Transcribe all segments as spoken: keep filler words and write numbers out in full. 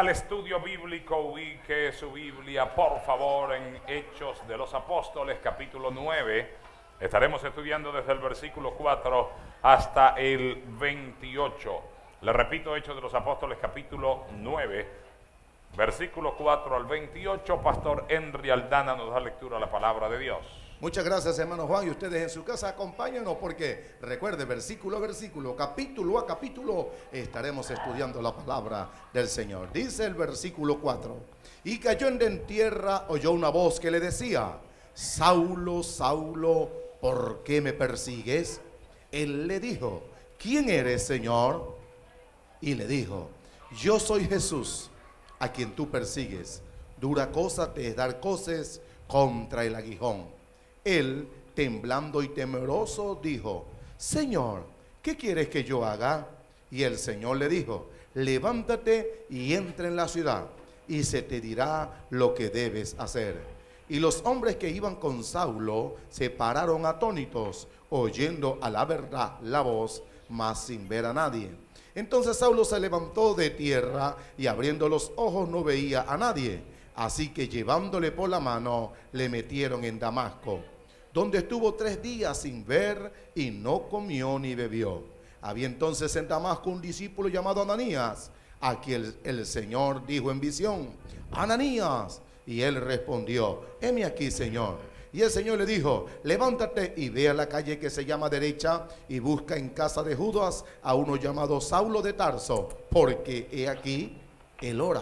al estudio bíblico, ubique su Biblia, por favor, en Hechos de los Apóstoles, capítulo nueve. Estaremos estudiando desde el versículo cuatro hasta el veintiocho. Le repito, Hechos de los Apóstoles, capítulo nueve, versículo cuatro al veintiocho. Pastor Henry Aldana nos da lectura a la palabra de Dios. Muchas gracias, hermano Juan, y ustedes en su casa acompáñenos porque recuerde, versículo a versículo, capítulo a capítulo, estaremos estudiando la palabra del Señor. Dice el versículo cuatro: y cayendo en tierra oyó una voz que le decía: Saulo, Saulo, ¿por qué me persigues? Él le dijo: ¿quién eres, Señor? Y le dijo: yo soy Jesús, a quien tú persigues. Dura cosa te es dar coces contra el aguijón. Él, temblando y temeroso, dijo: Señor, ¿qué quieres que yo haga? Y el Señor le dijo: levántate y entra en la ciudad, y se te dirá lo que debes hacer. Y los hombres que iban con Saulo se pararon atónitos, oyendo a la verdad la voz, mas sin ver a nadie. Entonces Saulo se levantó de tierra, y abriendo los ojos no veía a nadie. Así que llevándole por la mano, le metieron en Damasco, donde estuvo tres días sin ver y no comió ni bebió. Había entonces en Damasco un discípulo llamado Ananías, a quien el, el Señor dijo en visión: Ananías. Y él respondió: heme aquí, Señor. Y el Señor le dijo: levántate y ve a la calle que se llama derecha, y busca en casa de Judas a uno llamado Saulo de Tarso, porque he aquí, él ora.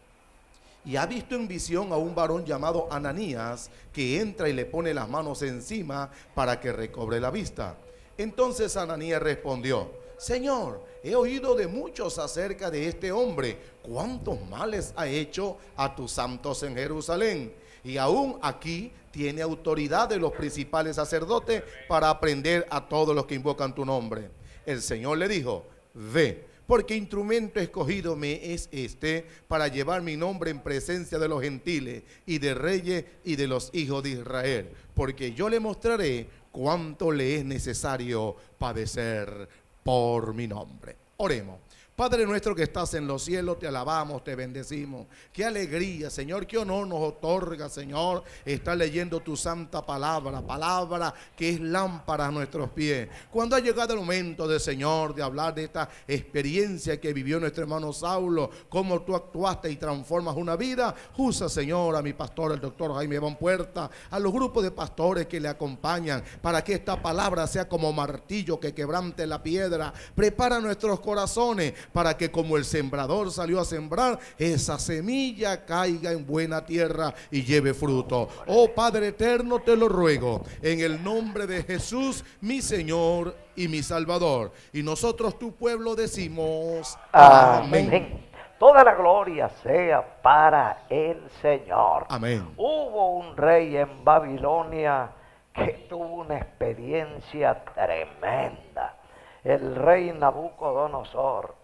Y ha visto en visión a un varón llamado Ananías, que entra y le pone las manos encima para que recobre la vista. Entonces Ananías respondió: Señor, he oído de muchos acerca de este hombre, cuántos males ha hecho a tus santos en Jerusalén. Y aún aquí tiene autoridad de los principales sacerdotes para aprender a todos los que invocan tu nombre. El Señor le dijo: ve, porque instrumento escogido me es este para llevar mi nombre en presencia de los gentiles y de reyes y de los hijos de Israel, porque yo le mostraré cuánto le es necesario padecer por mi nombre. Oremos. Padre nuestro que estás en los cielos, te alabamos, te bendecimos. Qué alegría, Señor, qué honor nos otorga, Señor, estar leyendo tu santa palabra, palabra que es lámpara a nuestros pies. Cuando ha llegado el momento de, Señor, de hablar de esta experiencia que vivió nuestro hermano Saulo, cómo tú actuaste y transformas una vida, usa, Señor, a mi pastor, el doctor Jaime Van Puerta, a los grupos de pastores que le acompañan, para que esta palabra sea como martillo que quebrante la piedra. Prepara nuestros corazones para que, como el sembrador salió a sembrar, esa semilla caiga en buena tierra y lleve fruto. Oh Padre eterno, te lo ruego en el nombre de Jesús, mi Señor y mi Salvador. Y nosotros, tu pueblo, decimos amén. Amén. Toda la gloria sea para el Señor. Amén. Hubo un rey en Babilonia que tuvo una experiencia tremenda. El rey Nabucodonosor.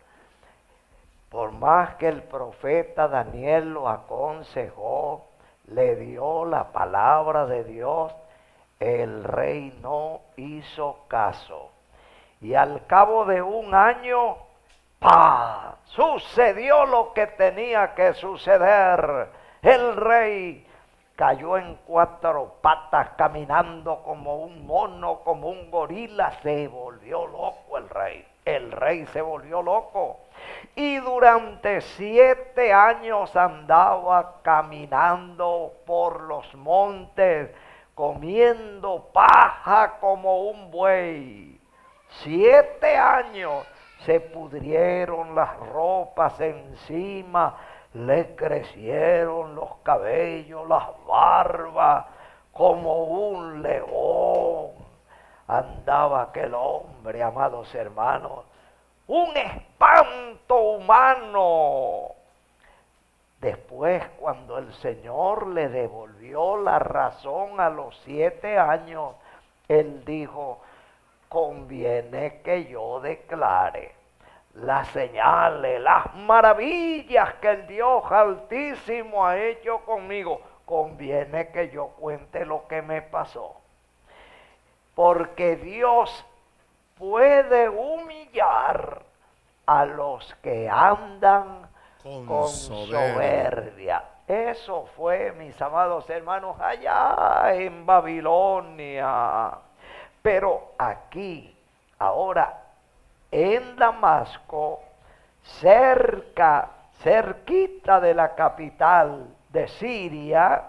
Por más que el profeta Daniel lo aconsejó, le dio la palabra de Dios, el rey no hizo caso. Y al cabo de un año, ¡pah!, sucedió lo que tenía que suceder. El rey cayó en cuatro patas, caminando como un mono, como un gorila. Se volvió loco el rey. El rey se volvió loco. Y durante siete años andaba caminando por los montes, comiendo paja como un buey. Siete años se pudrieron las ropas encima, le crecieron los cabellos, las barbas, como un león. Andaba aquel hombre, amados hermanos, un espanto humano. Después, cuando el Señor le devolvió la razón a los siete años, él dijo: conviene que yo declare las señales, las maravillas que el Dios Altísimo ha hecho conmigo. Conviene que yo cuente lo que me pasó. Porque Dios puede humillar a los que andan Con con soberbia. soberbia. Eso fue, mis amados hermanos, allá en Babilonia. Pero aquí, ahora, en Damasco, cerca, cerquita de la capital de Siria,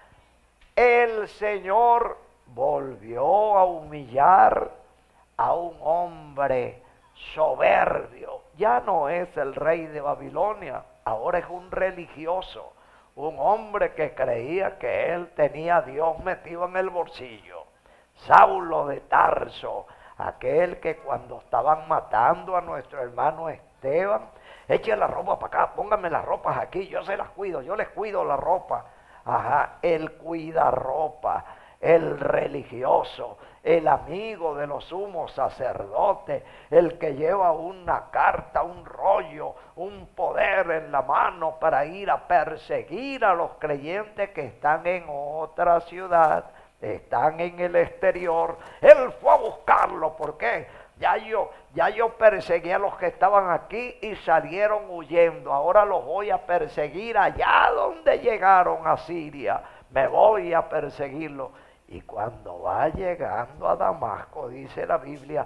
el Señor volvió a humillar a un hombre soberbio. Ya no es el rey de Babilonia, ahora es un religioso, un hombre que creía que él tenía a Dios metido en el bolsillo. Saulo de Tarso, aquel que cuando estaban matando a nuestro hermano Esteban, eche la ropa para acá, pónganme las ropas aquí, yo se las cuido, yo les cuido la ropa. Ajá, el cuidarropa, el religioso, el amigo de los sumos sacerdotes, el que lleva una carta, un rollo, un poder en la mano para ir a perseguir a los creyentes que están en otra ciudad, están en el exterior. Él fue a buscarlo, ¿por qué? Ya yo, ya yo perseguí a los que estaban aquí y salieron huyendo. Ahora los voy a perseguir allá donde llegaron a Siria. Me voy a perseguirlos. Y cuando va llegando a Damasco, dice la Biblia,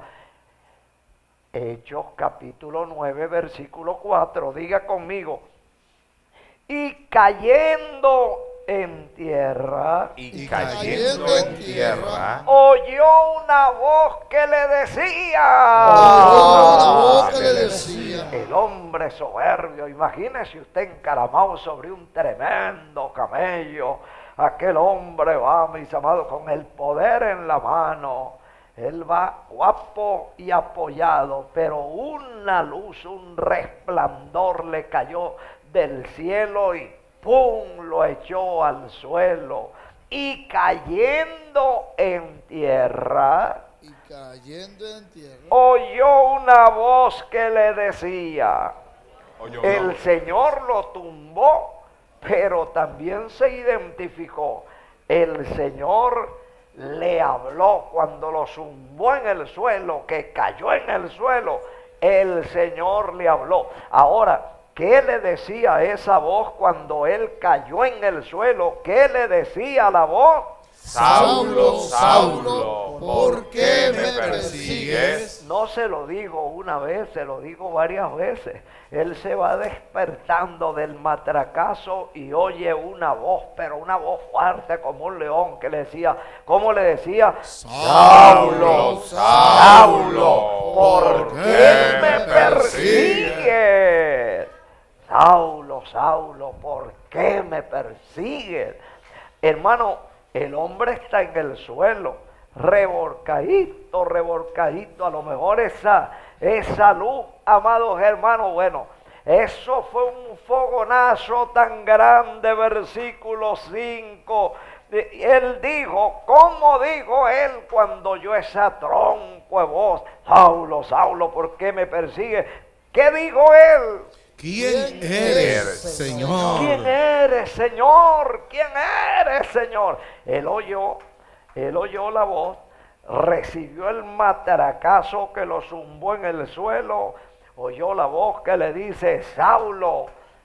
Hechos capítulo nueve, versículo cuatro, diga conmigo, y cayendo en tierra, Y, Y cayendo cayendo en en tierra, oyó una voz que le decía, Oyó una voz que le decía. el hombre soberbio, imagínese usted encaramado sobre un tremendo camello, aquel hombre va, mis amados, con el poder en la mano, él va guapo y apoyado, pero una luz, un resplandor le cayó del cielo y ¡pum!, lo echó al suelo, y cayendo en tierra, Y cayendo en tierra, oyó una voz que le decía, oyó el una voz. Señor lo tumbó, pero también se identificó. El Señor le habló cuando lo zumbó en el suelo, que cayó en el suelo. El Señor le habló. Ahora, ¿qué le decía esa voz cuando él cayó en el suelo? ¿Qué le decía la voz? Saulo, Saulo, ¿por qué me persigues? No se lo digo una vez, se lo digo varias veces. Él se va despertando del matracazo y oye una voz, pero una voz fuerte como un león que le decía, ¿cómo le decía? Saulo, Saulo, ¿por qué me persigues? Saulo, Saulo, ¿por qué me persigues? Hermano, el hombre está en el suelo, revolcadito, revolcadito. A lo mejor esa, esa luz, amados hermanos, bueno, eso fue un fogonazo tan grande, versículo cinco. Él dijo, ¿cómo dijo él cuando oyó esa tronco de voz? Saulo, Saulo, ¿por qué me persigues? ¿Qué dijo él? ¿Quién ¿Quién eres, eres, Señor? ¿Quién eres, Señor? ¿Quién eres, Señor? Él oyó, él oyó la voz, recibió el matracazo que lo zumbó en el suelo, oyó la voz que le dice, Saulo,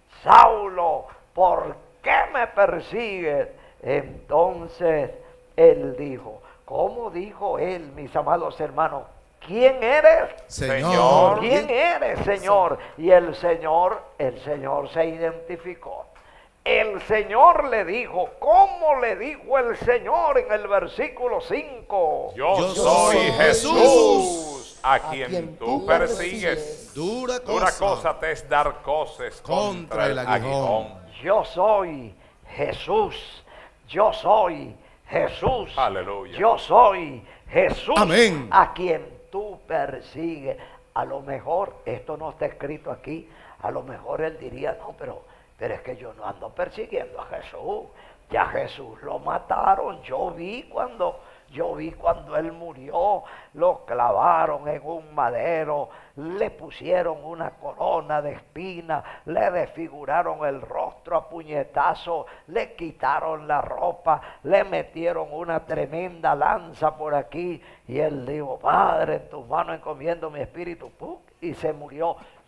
Saulo, ¿por qué me persigues? Entonces él dijo, ¿cómo dijo él, mis amados hermanos? ¿Quién eres? Señor. ¿Quién eres, Señor? Y el Señor, el Señor se identificó. El Señor le dijo, ¿cómo le dijo el Señor en el versículo cinco? Yo, Yo soy soy Jesús, Jesús, a a quien, quien tú tú persigues. persigues. Dura cosa. Dura cosa te es dar coces contra el aguijón. Yo soy Jesús, yo soy Jesús, Aleluya. yo soy Jesús, Amén. a quien tú persigues. A lo mejor, esto no está escrito aquí, a lo mejor él diría, no, pero, pero es que yo no ando persiguiendo a Jesús, ya Jesús lo mataron, yo vi cuando... Yo vi cuando él murió, lo clavaron en un madero, le pusieron una corona de espinas, le desfiguraron el rostro a puñetazo, le quitaron la ropa, le metieron una tremenda lanza por aquí. Y él dijo, Padre, en tus manos encomiendo mi espíritu, ¡pum!, y se murió.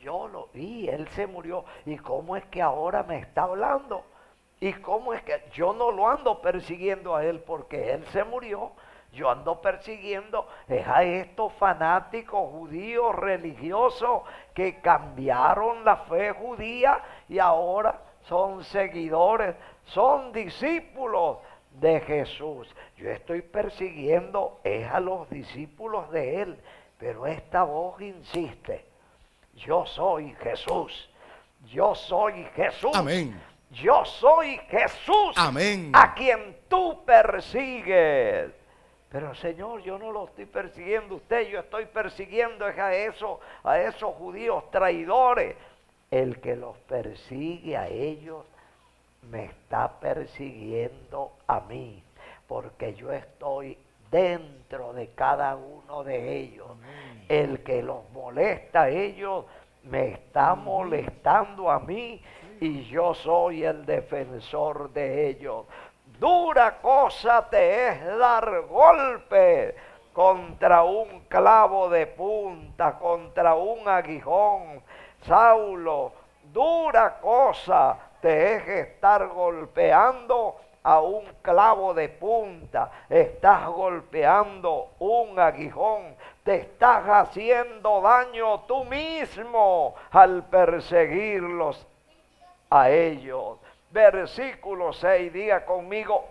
yo lo vi, Él se murió. ¿Y cómo es que ahora me está hablando? ¿Y cómo es que yo no lo ando persiguiendo a Él porque Él se murió? Yo ando persiguiendo es a estos fanáticos judíos religiosos que cambiaron la fe judía y ahora son seguidores, son discípulos de Jesús. Yo estoy persiguiendo es a los discípulos de Él, pero esta voz insiste: yo soy Jesús, yo soy Jesús. Amén. Yo soy Jesús. Amén. A quien tú persigues. Pero Señor, yo no lo estoy persiguiendo a usted, yo estoy persiguiendo a esos, a esos judíos traidores. El que los persigue a ellos me está persiguiendo a mí, porque yo estoy dentro de cada uno de ellos. Amén. El que los molesta a ellos me está molestando a mí, y yo soy el defensor de ellos. Dura cosa te es dar golpe contra un clavo de punta, contra un aguijón. Saulo, dura cosa te es estar golpeando a un clavo de punta. Estás golpeando un aguijón. Te estás haciendo daño tú mismo al perseguirlos a ellos. Versículo seis, diga conmigo: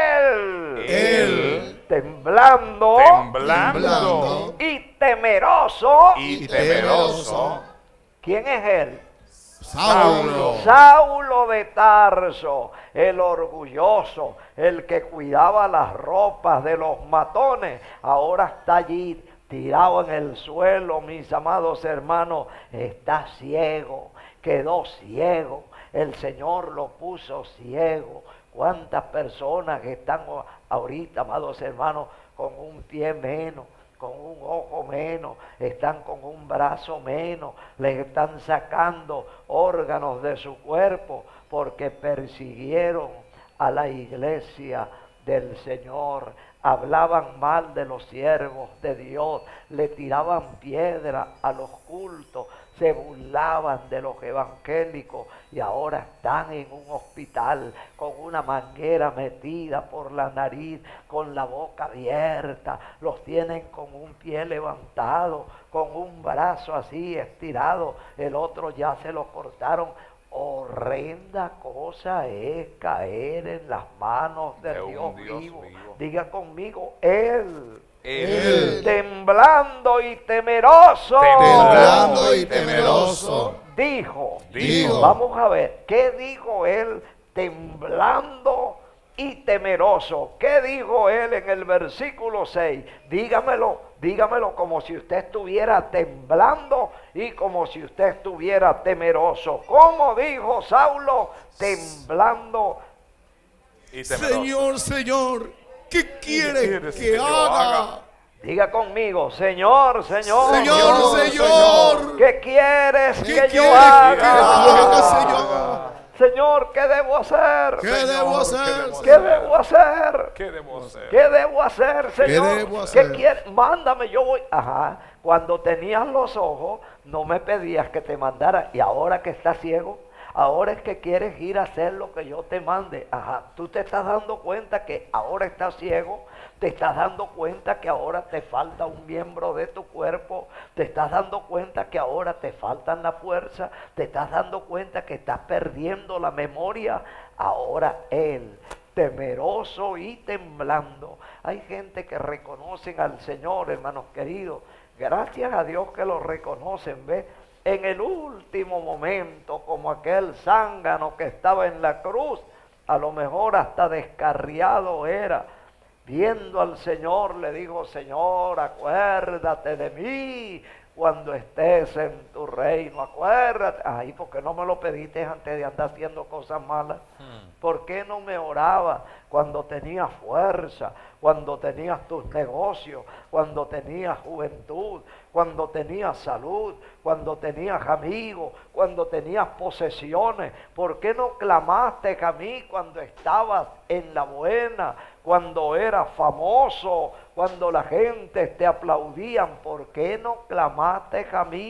Él, Él temblando, temblando y temeroso. y temeroso. ¿Quién es Él? Saulo. Saulo de Tarso, el orgulloso, el que cuidaba las ropas de los matones, ahora está allí tirado en el suelo, mis amados hermanos. Está ciego, quedó ciego. El Señor lo puso ciego. ¿Cuántas personas que están ahorita, amados hermanos, con un pie menos, con un ojo menos, están con un brazo menos, les están sacando órganos de su cuerpo porque persiguieron a la iglesia del Señor? Hablaban mal de los siervos de Dios, le tiraban piedra a los cultos, se burlaban de los evangélicos, y ahora están en un hospital con una manguera metida por la nariz, con la boca abierta. Los tienen con un pie levantado, con un brazo así estirado, el otro ya se lo cortaron. Horrenda cosa es caer en las manos del De un Dios, Dios vivo. vivo. Diga conmigo: Él. Él, Temblando y temeroso. Temblando y temeroso. Dijo. Dijo. Vamos a ver, ¿qué dijo Él temblando y temeroso? ¿Qué dijo Él en el versículo seis? Dígamelo, dígamelo como si usted estuviera temblando y como si usted estuviera temeroso. ¿Cómo dijo Saulo? Temblando. y temeroso. Señor, Señor, ¿qué quieres quieres que que yo haga? haga? Diga conmigo: Señor, Señor, Señor, Señor. ¿qué quieres ¿Qué que quieres yo que haga? haga, Señor? Señor, ¿qué debo hacer? ¿Qué Señor, debo ¿qué hacer? debo ¿Qué debo hacer? ¿Qué debo hacer? ¿Qué debo hacer, Señor? debo hacer? ¿Qué quieres? Mándame, yo voy. Ajá. Cuando tenías los ojos, no me pedías que te mandara. Y ahora que estás ciego, ahora es que quieres ir a hacer lo que yo te mande. Ajá. Tú te estás dando cuenta que ahora estás ciego. Te estás dando cuenta que ahora te falta un miembro de tu cuerpo. Te estás dando cuenta que ahora te faltan la fuerza. Te estás dando cuenta que estás perdiendo la memoria. Ahora Él, temeroso y temblando. Hay gente que reconocen al Señor, hermanos queridos. Gracias a Dios que lo reconocen, ¿ves? En el último momento, como aquel zángano que estaba en la cruz, a lo mejor hasta descarriado era. Viendo al Señor, le dijo: Señor, acuérdate de mí cuando estés en tu reino. Acuérdate. Ay, ¿por qué no me lo pediste antes de andar haciendo cosas malas? ¿Por qué no me oraba cuando tenías fuerza, cuando tenías tus negocios, cuando tenías juventud, cuando tenías salud, cuando tenías amigos, cuando tenías posesiones? ¿Por qué no clamaste a mí cuando estabas en la buena, cuando eras famoso, cuando la gente te aplaudían? ¿Por qué no clamaste a mí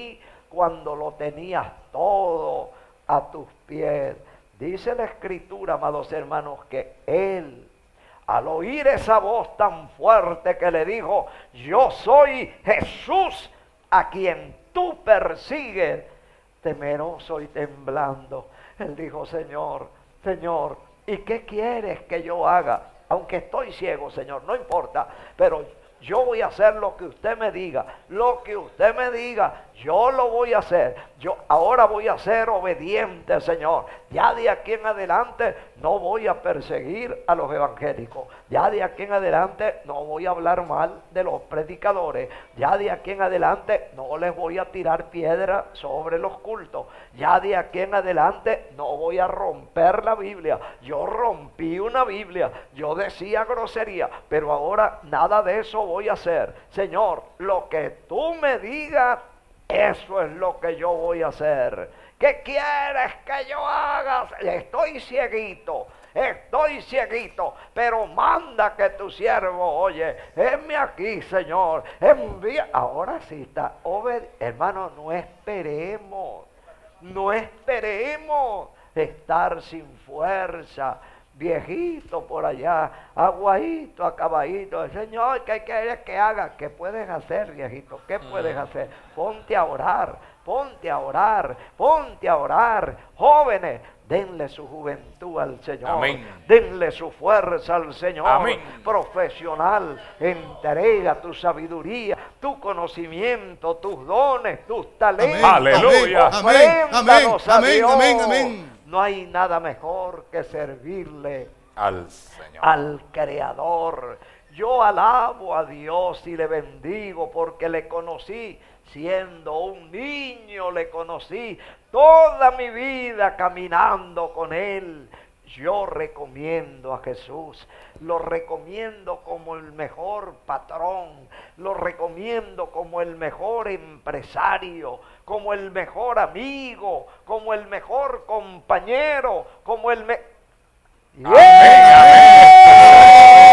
cuando lo tenías todo a tus pies. Dice la Escritura, amados hermanos, que él, al oír esa voz tan fuerte que le dijo, yo soy Jesús a quien tú persigues, temeroso y temblando, él dijo, Señor, Señor, ¿y qué quieres que yo haga? Aunque estoy ciego, Señor, no importa, pero yo voy a hacer lo que usted me diga. Lo que usted me diga, yo lo voy a hacer. Yo ahora voy a ser obediente, Señor. Ya de aquí en adelante no voy a perseguir a los evangélicos. Ya de aquí en adelante no voy a hablar mal de los predicadores. Ya de aquí en adelante no les voy a tirar piedra sobre los cultos. Ya de aquí en adelante no voy a romper la Biblia. Yo rompí una Biblia. Yo decía grosería, pero ahora nada de eso voy a hacer. Señor, lo que tú me digas, eso es lo que yo voy a hacer. ¿Qué quieres que yo haga? Estoy cieguito, estoy cieguito, pero manda que tu siervo, oye, heme aquí, Señor, envía. Ahora sí está, obed hermano, no esperemos, no esperemos estar sin fuerza. Viejito por allá, aguadito, acabadito. Señor, ¿qué quieres que haga? ¿Qué puedes hacer, viejito? ¿Qué puedes hacer? Ponte a orar, ponte a orar, ponte a orar. Jóvenes, denle su juventud al Señor. Amén. Denle su fuerza al Señor. Amén. Profesional, entrega tu sabiduría, tu conocimiento, tus dones, tus talentos. Amén. Aleluya. Amén, amén, Ofréndanos a amén, Dios. amén, amén. No hay nada mejor que servirle Al Señor. al Creador. Yo alabo a Dios y le bendigo porque le conocí siendo un niño, le conocí toda mi vida caminando con Él. Yo recomiendo a Jesús, lo recomiendo como el mejor patrón, lo recomiendo como el mejor empresario, como el mejor amigo, como el mejor compañero, como el me... Amén, amén.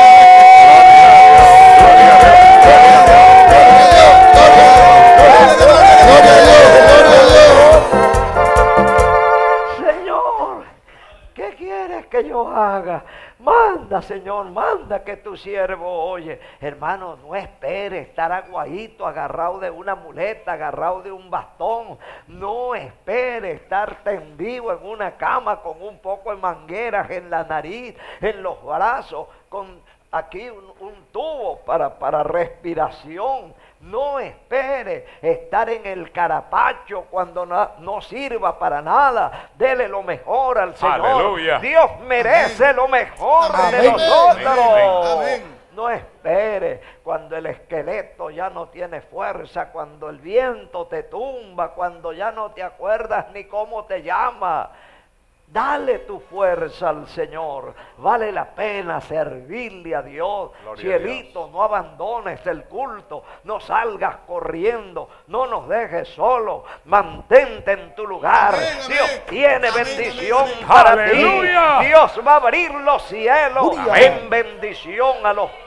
Señor, ¿qué quieres que yo haga? Manda, Señor, manda que tu siervo oye. Hermano, no espere estar aguadito, agarrado de una muleta, agarrado de un bastón. No espere estar tendido en una cama con un poco de mangueras en la nariz, en los brazos, con aquí un, un tubo para, para respiración. No espere estar en el carapacho cuando no, no sirva para nada. Dele lo mejor al Señor. Aleluya. Dios merece Amén. lo mejor Amén. de nosotros. Amén. Amén. No espere cuando el esqueleto ya no tiene fuerza, cuando el viento te tumba, cuando ya no te acuerdas ni cómo te llama. Dale tu fuerza al Señor. Vale la pena servirle a Dios. Gloria Cielito, a Dios. no abandones el culto. No salgas corriendo. No nos dejes solos. Mantente en tu lugar. Amén, amén. Dios tiene Amén, bendición amén, para ¡Aleluya! ti. Dios va a abrir los cielos Amén. en bendición a los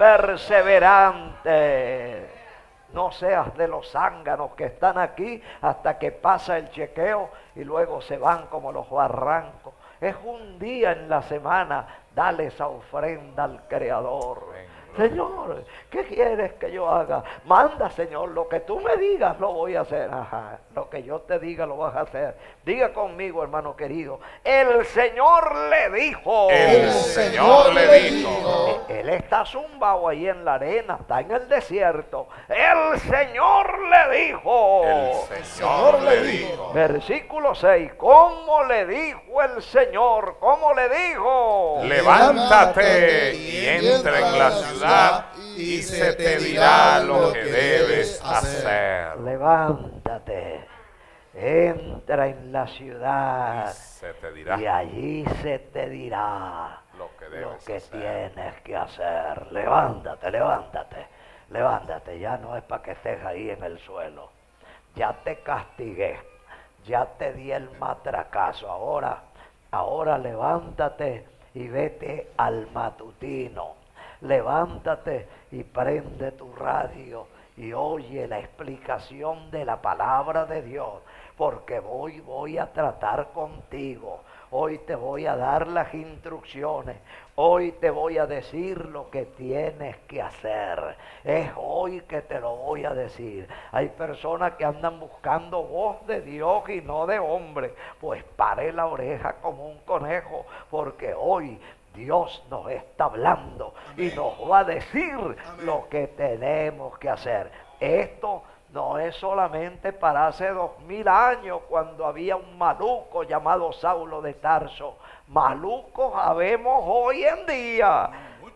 perseverantes. No seas de los zánganos que están aquí hasta que pasa el chequeo y luego se van como los barrancos. Es un día en la semana, dale esa ofrenda al Creador. Señor, ¿qué quieres que yo haga? Manda, Señor, lo que tú me digas lo voy a hacer. Ajá, lo que yo te diga lo vas a hacer. Diga conmigo, hermano querido. El Señor le dijo. El Señor le dijo. Él está zumbado ahí en la arena, está en el desierto. El Señor le dijo. El Señor le dijo. Versículo seis. ¿Cómo le dijo el Señor? ¿Cómo le dijo? Levántate y entra en la ciudad y se te dirá lo que debes hacer. Levántate, entra en la ciudad Se te dirá y allí se te dirá lo que lo debes que hacer. tienes que hacer. Levántate, levántate, levántate. Ya no es para que estés ahí en el suelo. Ya te castigué, ya te di el matracazo. Ahora, ahora levántate y vete al matutino. Levántate y prende tu radio y oye la explicación de la palabra de Dios. porque hoy voy a tratar contigo. Hoy te voy a dar las instrucciones. Hoy te voy a decir lo que tienes que hacer. Es hoy que te lo voy a decir. Hay personas que andan buscando voz de Dios y no de hombre. Pues pare la oreja como un conejo, porque hoy Dios nos está hablando. Amén. Y nos va a decir Amén. Lo que tenemos que hacer. Esto no es solamente para hace dos mil años, cuando había un maluco llamado Saulo de Tarso. Malucos habemos hoy en día.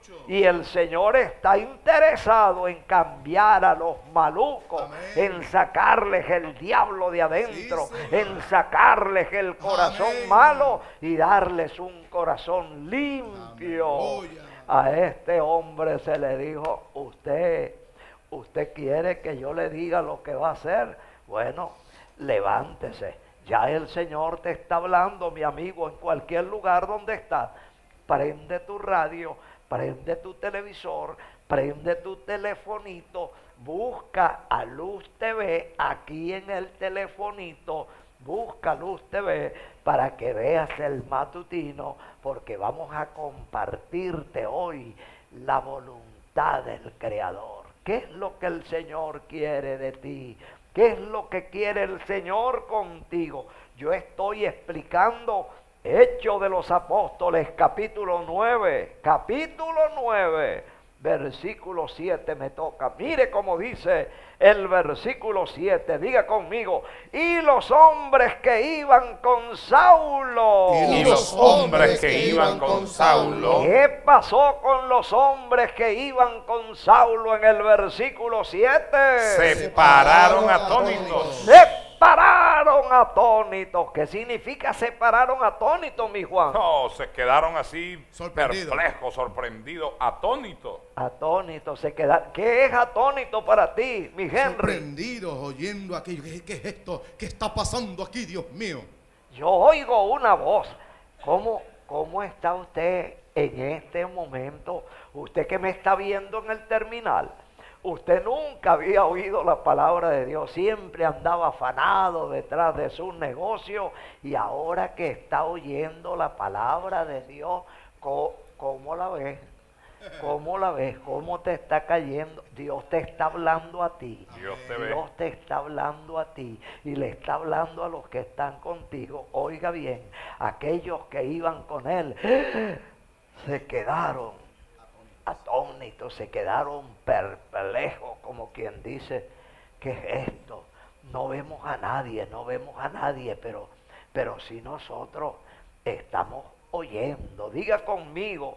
Y el Señor está interesado en cambiar a los malucos, Amén. En sacarles el diablo de adentro, sí, en sacarles el corazón Amén. Malo y darles un corazón limpio. A este hombre se le dijo, usted, usted quiere que yo le diga lo que va a hacer. Bueno, levántese. Ya el Señor te está hablando, mi amigo, en cualquier lugar donde estás. Prende tu radio, prende tu televisor, prende tu telefonito, busca a Luz T V aquí en el telefonito, busca Luz T V para que veas el matutino, porque vamos a compartirte hoy la voluntad del Creador. ¿Qué es lo que el Señor quiere de ti? ¿Qué es lo que quiere el Señor contigo? Yo estoy explicando Hechos de los Apóstoles, capítulo nueve, capítulo nueve, versículo siete me toca. Mire cómo dice el versículo siete, diga conmigo, y los hombres que iban con Saulo. Y los hombres que iban con Saulo. ¿Qué pasó con los hombres que iban con Saulo en el versículo siete? Se pararon atónitos. Se pararon atónitos. ¿Qué significa se pararon atónitos, mi Juan? No, se quedaron así Sorprendido. perplejos, sorprendidos, atónitos. Atónitos, se quedaron. ¿Qué es atónito para ti, mi Henry? Sorprendidos oyendo aquello. ¿Qué, ¿Qué es esto? ¿Qué está pasando aquí, Dios mío? Yo oigo una voz. ¿Cómo, cómo está usted en este momento? Usted que me está viendo en el terminal. Usted nunca había oído la palabra de Dios, siempre andaba afanado detrás de sus negocios, y ahora que está oyendo la palabra de Dios, ¿cómo, cómo la ves? ¿Cómo la ves? ¿Cómo te está cayendo? Dios te está hablando a ti. Dios te ve. Dios te está hablando a ti y le está hablando a los que están contigo. Oiga bien, aquellos que iban con él se quedaron atónitos, se quedaron perplejos, como quien dice, ¿qué es esto? No vemos a nadie, no vemos a nadie, pero, pero si nosotros estamos oyendo, diga conmigo,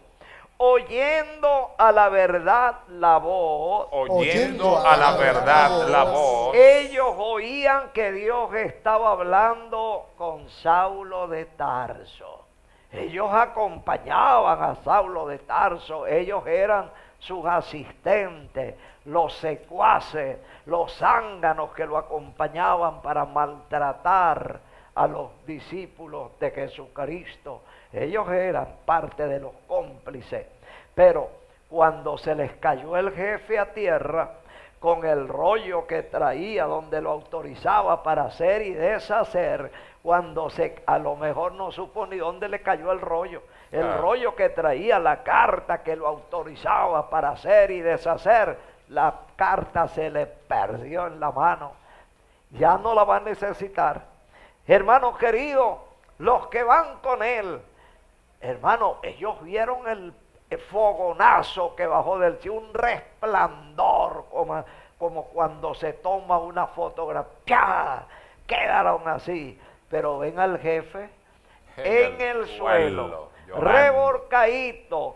oyendo a la verdad la voz, oyendo a la verdad la voz, ellos oían que Dios estaba hablando con Saulo de Tarso. Ellos acompañaban a Saulo de Tarso, ellos eran sus asistentes, los secuaces, los zánganos que lo acompañaban para maltratar a los discípulos de Jesucristo. Ellos eran parte de los cómplices, pero cuando se les cayó el jefe a tierra, con el rollo que traía donde lo autorizaba para hacer y deshacer, cuando se, a lo mejor no supo ni dónde le cayó el rollo, el ah. rollo que traía la carta que lo autorizaba para hacer y deshacer, la carta se le perdió en la mano, ya no la va a necesitar. Hermanos queridos, los que van con él, hermano, ellos vieron el fogonazo que bajó del cielo, un resplandor como, como cuando se toma una fotografía, quedaron así, pero ven al jefe en, en el, el suelo, suelo reborcaíto,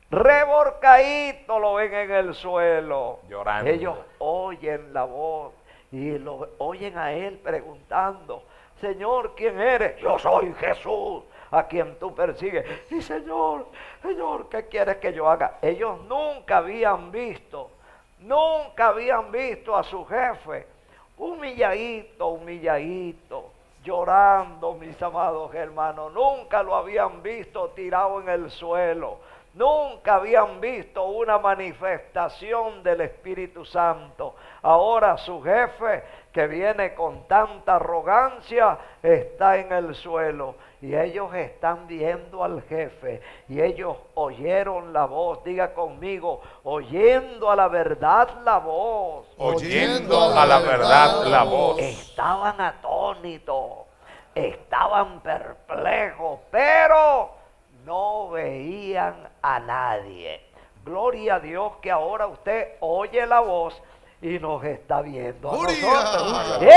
reborcaíto lo ven en el suelo, llorando. Ellos oyen la voz y lo oyen a él preguntando, Señor, ¿quién eres? Yo soy Jesús, a quien tú persigues. Y Señor, Señor, ¿qué quieres que yo haga? Ellos nunca habían visto, nunca habían visto a su jefe humilladito, humilladito, llorando, mis amados hermanos. Nunca lo habían visto tirado en el suelo. Nunca habían visto una manifestación del Espíritu Santo. Ahora su jefe, que viene con tanta arrogancia, está en el suelo. Y ellos están viendo al jefe. Y ellos oyeron la voz. Diga conmigo, oyendo a la verdad la voz. Oyendo a la verdad la voz. Estaban atónitos. Estaban perplejos. Pero no veían a nadie. Gloria a Dios que ahora usted oye la voz y nos está viendo a ¡Gloria! nosotros. ¡Yeah!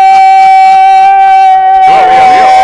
Gloria a Dios,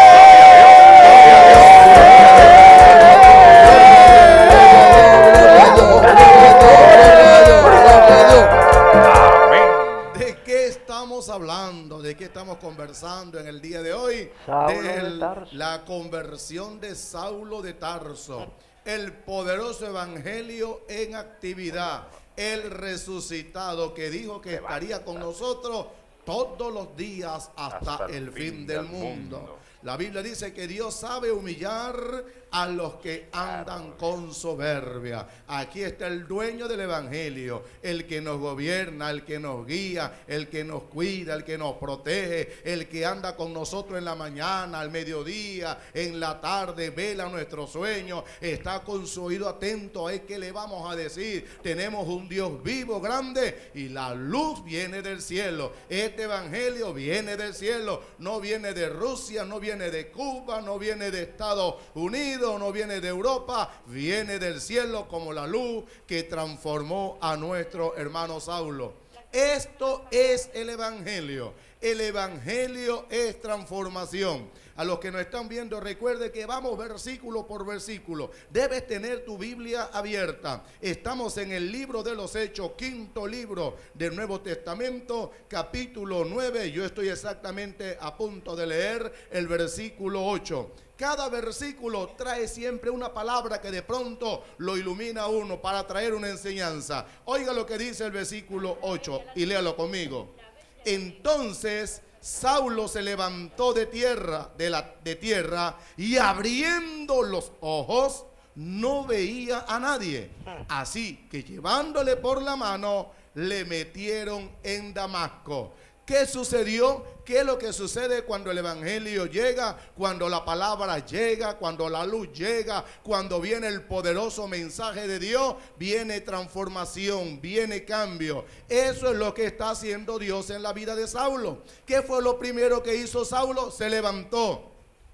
amén. ¿De qué estamos hablando? ¿De qué estamos conversando en el día de hoy? Saulo de de Tarso. la conversión de Saulo de Tarso. El poderoso evangelio en actividad. El resucitado que dijo que estaría con nosotros todos los días hasta, hasta el fin, fin del, del mundo. mundo. La Biblia dice que Dios sabe humillar a los que andan con soberbia. Aquí está el dueño del evangelio, el que nos gobierna, el que nos guía, el que nos cuida, el que nos protege, el que anda con nosotros en la mañana, al mediodía, en la tarde, vela nuestro sueño, está con su oído atento. Es que le vamos a decir, tenemos un Dios vivo, grande, y la luz viene del cielo. Este evangelio viene del cielo, no viene de Rusia, no viene de Cuba, no viene de Estados Unidos, no viene de Europa, viene del cielo como la luz que transformó a nuestro hermano Saulo. Esto es el evangelio. El evangelio es transformación. A los que nos están viendo, recuerde que vamos versículo por versículo. Debes tener tu Biblia abierta. Estamos en el libro de los Hechos, quinto libro del Nuevo Testamento, capítulo nueve. Yo estoy exactamente a punto de leer el versículo ocho. Cada versículo trae siempre una palabra que de pronto lo ilumina a uno para traer una enseñanza. Oiga lo que dice el versículo ocho y léalo conmigo. Entonces Saulo se levantó de tierra, de, la, de tierra y abriendo los ojos no veía a nadie. Así que llevándole por la mano le metieron en Damasco. ¿Qué sucedió? ¿Qué es lo que sucede cuando el evangelio llega? Cuando la palabra llega, cuando la luz llega, cuando viene el poderoso mensaje de Dios, viene transformación, viene cambio. Eso es lo que está haciendo Dios en la vida de Saulo. ¿Qué fue lo primero que hizo Saulo? Se levantó.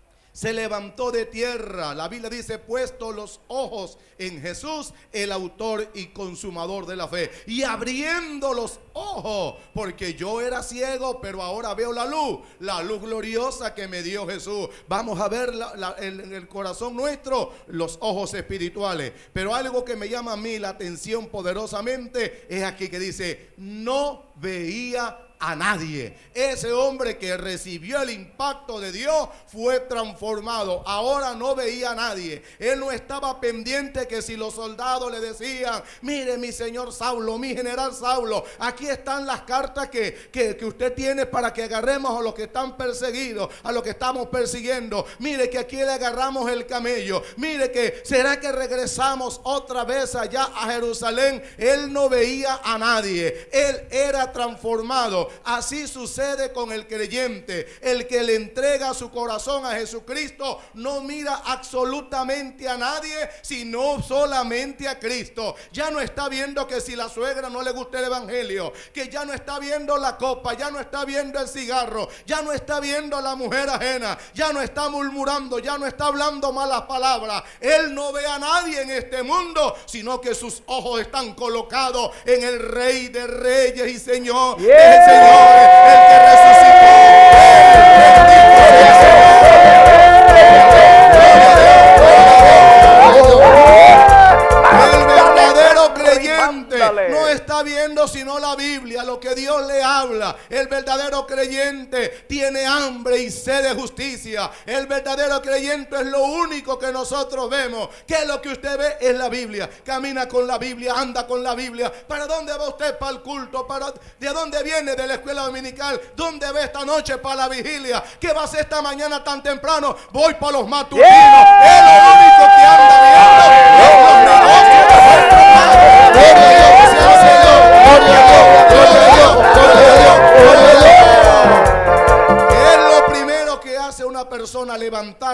Se levantó de tierra. La Biblia dice, puesto los ojos en Jesús, el autor y consumador de la fe. Y abriendo los ojos, porque yo era ciego, pero ahora veo la luz, la luz gloriosa que me dio Jesús. Vamos a ver la, la, en el, el corazón nuestro los ojos espirituales. Pero algo que me llama a mí la atención poderosamente es aquí que dice, no veía a nadie. Ese hombre que recibió el impacto de Dios fue transformado. Ahora no veía a nadie. Él no estaba pendiente que si los soldados le decían, mire mi señor Saulo, mi general Saulo, aquí están las cartas que, que, que usted tiene para que agarremos a los que están perseguidos, a los que estamos persiguiendo. Mire que aquí le agarramos el camello. Mire que será que regresamos otra vez allá a Jerusalén. Él no veía a nadie. Él era transformado. Así sucede con el creyente. El que le entrega su corazón a Jesucristo no mira absolutamente a nadie, sino solamente a Cristo. Ya no está viendo que si la suegra no le gusta el evangelio, que ya no está viendo la copa, ya no está viendo el cigarro, ya no está viendo a la mujer ajena, ya no está murmurando, ya no está hablando malas palabras. Él no ve a nadie en este mundo, sino que sus ojos están colocados en el Rey de Reyes y Señor. Yeah. Señor, el que resucitó. El verdadero creyente no está viendo sino la Biblia, lo que Dios le habla. El verdadero creyente tiene hambre y sed de justicia. El verdadero creyente es lo único que nosotros vemos. ¿Qué es lo que usted ve? Es la Biblia. Camina con la Biblia, anda con la Biblia. ¿Para dónde va usted? Para el culto. ¿Para ¿De dónde viene? De la escuela dominical. ¿Dónde va esta noche? Para la vigilia. ¿Qué va a hacer esta mañana tan temprano? Voy para los matutinos. Yeah. Es lo único que anda viendo.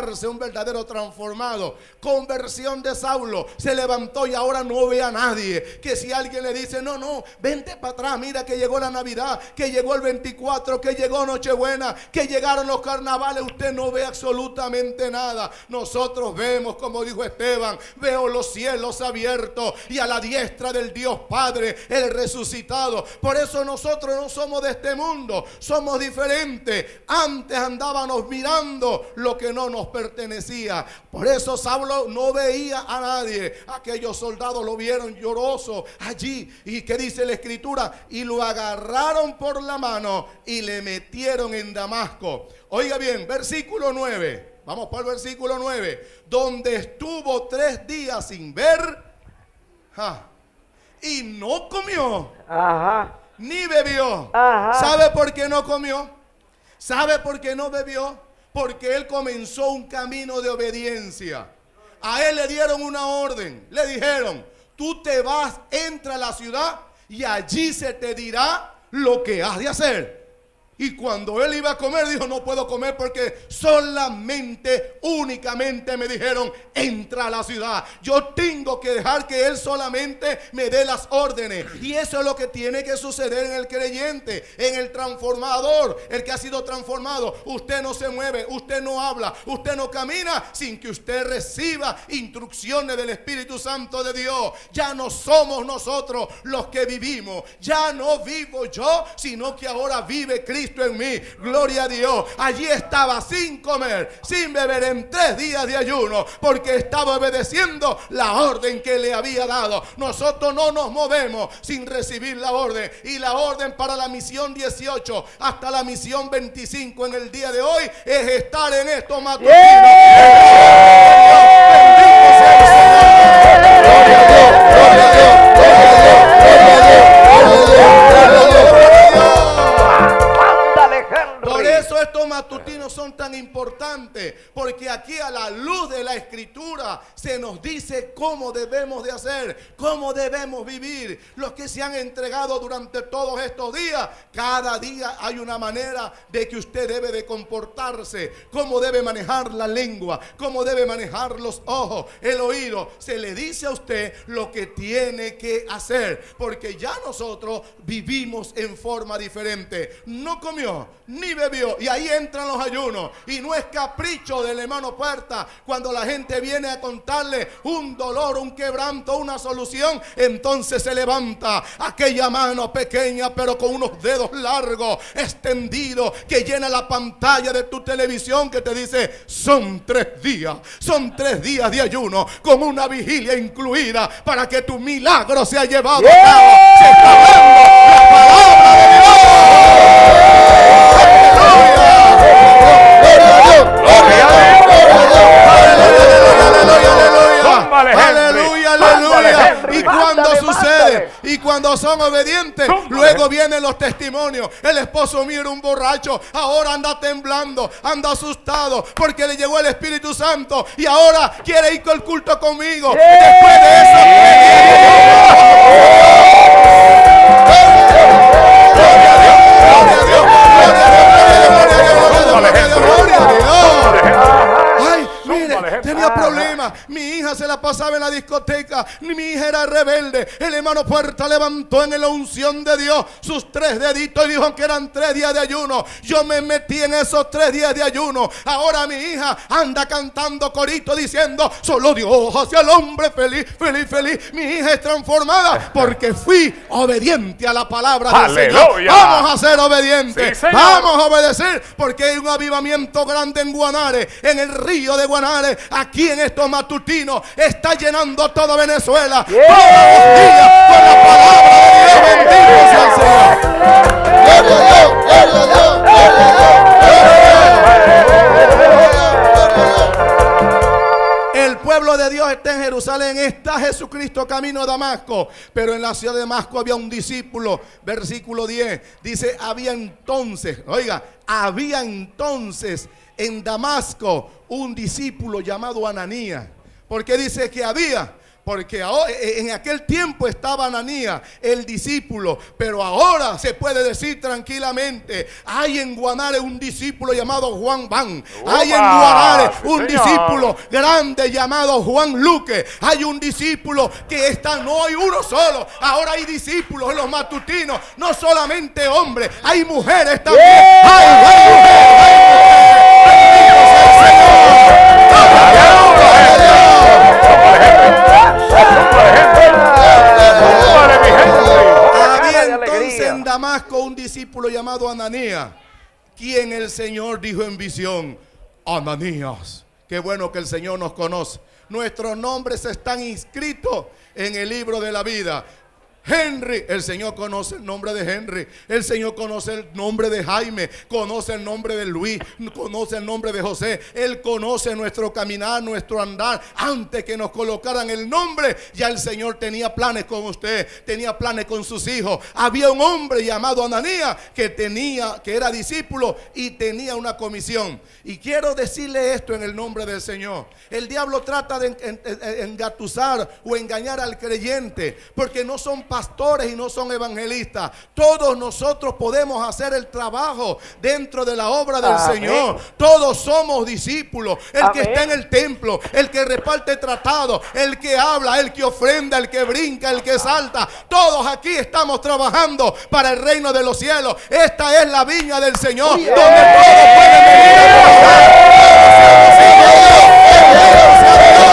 levantarse un verdadero transformado. Conversión de Saulo. Se levantó y ahora no ve a nadie. Que si alguien le dice, no, no, vente para atrás, mira que llegó la Navidad, que llegó el veinticuatro, que llegó Nochebuena, que llegaron los carnavales, usted no ve absolutamente nada. Nosotros vemos, como dijo Esteban, veo los cielos abiertos y a la diestra del Dios Padre, el resucitado. Por eso nosotros no somos de este mundo, somos diferentes. Antes andábamos mirando lo que no nos pertenecía. Por eso Saulo no veía a nadie. Aquellos soldados lo vieron lloroso allí. ¿Y qué dice la Escritura? Y lo agarraron por la mano y le metieron en Damasco. Oiga bien, versículo nueve. Vamos para el versículo nueve. Donde estuvo tres días sin ver ja, y no comió. Ajá. Ni bebió. Ajá. ¿Sabe por qué no comió? ¿Sabe por qué no bebió? Porque él comenzó un camino de obediencia. A él le dieron una orden. Le dijeron, tú te vas, entra a la ciudad y allí se te dirá lo que has de hacer. Y cuando él iba a comer, dijo, no puedo comer porque solamente, únicamente me dijeron, entra a la ciudad. Yo tengo que dejar que él solamente me dé las órdenes. Y eso es lo que tiene que suceder en el creyente, en el transformador, el que ha sido transformado. Usted no se mueve, usted no habla, usted no camina sin que usted reciba instrucciones del Espíritu Santo de Dios. Ya no somos nosotros los que vivimos. Ya no vivo yo, sino que ahora vive Cristo en mí. Gloria a Dios. Allí estaba sin comer, sin beber en tres días de ayuno, porque estaba obedeciendo la orden que le había dado. Nosotros no nos movemos sin recibir la orden. Y la orden para la misión dieciocho hasta la misión veinticinco en el día de hoy es estar en estos matutinos. Bendito sea el Señor. Gloria a Dios, gloria a Dios, gloria a Dios, gloria a Dios, gloria a Dios, gloria a Dios. Por eso estos matutinos son tan importantes, porque aquí a la luz de la Escritura se nos dice cómo debemos de hacer, cómo debemos vivir. Los que se han entregado durante todos estos días, cada día hay una manera de que usted debe de comportarse, cómo debe manejar la lengua, cómo debe manejar los ojos, el oído. Se le dice a usted lo que tiene que hacer, porque ya nosotros vivimos en forma diferente. No comió ni bebió, y ahí entran los ayunos. Y no es capricho del hermano Puerta cuando la gente viene a contarle un dolor, un quebranto, una solución. Entonces se levanta aquella mano pequeña pero con unos dedos largos extendidos que llena la pantalla de tu televisión, que te dice, son tres días, son tres días de ayuno con una vigilia incluida para que tu milagro sea llevado yeah. a cabo. Se está hablando la palabra de Dios. Aleluya, aleluya. Y cuando sucede, y cuando son obedientes, luego vienen los testimonios. El esposo mío era un borracho, ahora anda temblando, anda asustado porque le llegó el Espíritu Santo y ahora quiere ir al culto conmigo. Después de eso, gloria a Dios, gloria a Dios, gloria a Dios, gloria a Dios. Ay, mire, tenía problemas. Mi hija se la pasaba en la discoteca. Mi hija era rebelde. El hermano Puerta levantó en la unción de Dios sus tres deditos y dijo que eran tres días de ayuno. Yo me metí en esos tres días de ayuno. Ahora mi hija anda cantando corito diciendo, solo Dios hacia el hombre feliz, feliz, feliz. Mi hija es transformada porque fui obediente a la palabra del Señor. Vamos a ser obedientes. Sí, vamos a obedecer, porque hay un avivamiento grande en Guanare, en el río de Guanare, aquí en estos matutinos. Está llenando toda Venezuela. Yeah. Todos los días con la palabra de Dios. Bendito sea el Señor. Gloria a Dios, gloria a Dios, gloria a Dios. El pueblo de Dios está en Jerusalén, está Jesucristo camino a Damasco, pero en la ciudad de Damasco había un discípulo. Versículo diez dice, había entonces, oiga, había entonces en Damasco un discípulo llamado Ananías. ¿Por qué dice que había? Porque ahora, en aquel tiempo estaba Ananías, el discípulo, pero ahora se puede decir tranquilamente, hay en Guanare un discípulo llamado Juan Van, hay en Guanare sí, un señor. discípulo grande llamado Juan Luque, hay un discípulo que está, no hay uno solo, ahora hay discípulos en los matutinos, no solamente hombres, hay mujeres también, Yeah. hay, hay mujeres, hay mujeres, bendito sea el Señor. Había entonces en Damasco un discípulo llamado Ananías, quien el Señor dijo en visión: Ananías. Qué bueno que el Señor nos conoce. Nuestros nombres están inscritos en el libro de la vida. Henry, el Señor conoce el nombre de Henry, el Señor conoce el nombre de Jaime, conoce el nombre de Luis, conoce el nombre de José. Él conoce nuestro caminar, nuestro andar. Antes que nos colocaran el nombre, ya el Señor tenía planes con usted, tenía planes con sus hijos. Había un hombre llamado Ananías que tenía, que era discípulo y tenía una comisión. Y quiero decirle esto en el nombre del Señor. El diablo trata de engatusar o engañar al creyente, porque no son pastores y no son evangelistas. Todos nosotros podemos hacer el trabajo dentro de la obra del Amén. Señor. Todos somos discípulos. El Amén. que está en el templo, el que reparte tratados, el que habla, el que ofrenda, el que brinca, el que salta. Todos aquí estamos trabajando para el reino de los cielos. Esta es la viña del Señor, Oh, yeah. donde todos pueden venir a trabajar. Todos seamos hijos de Dios. Bendito sea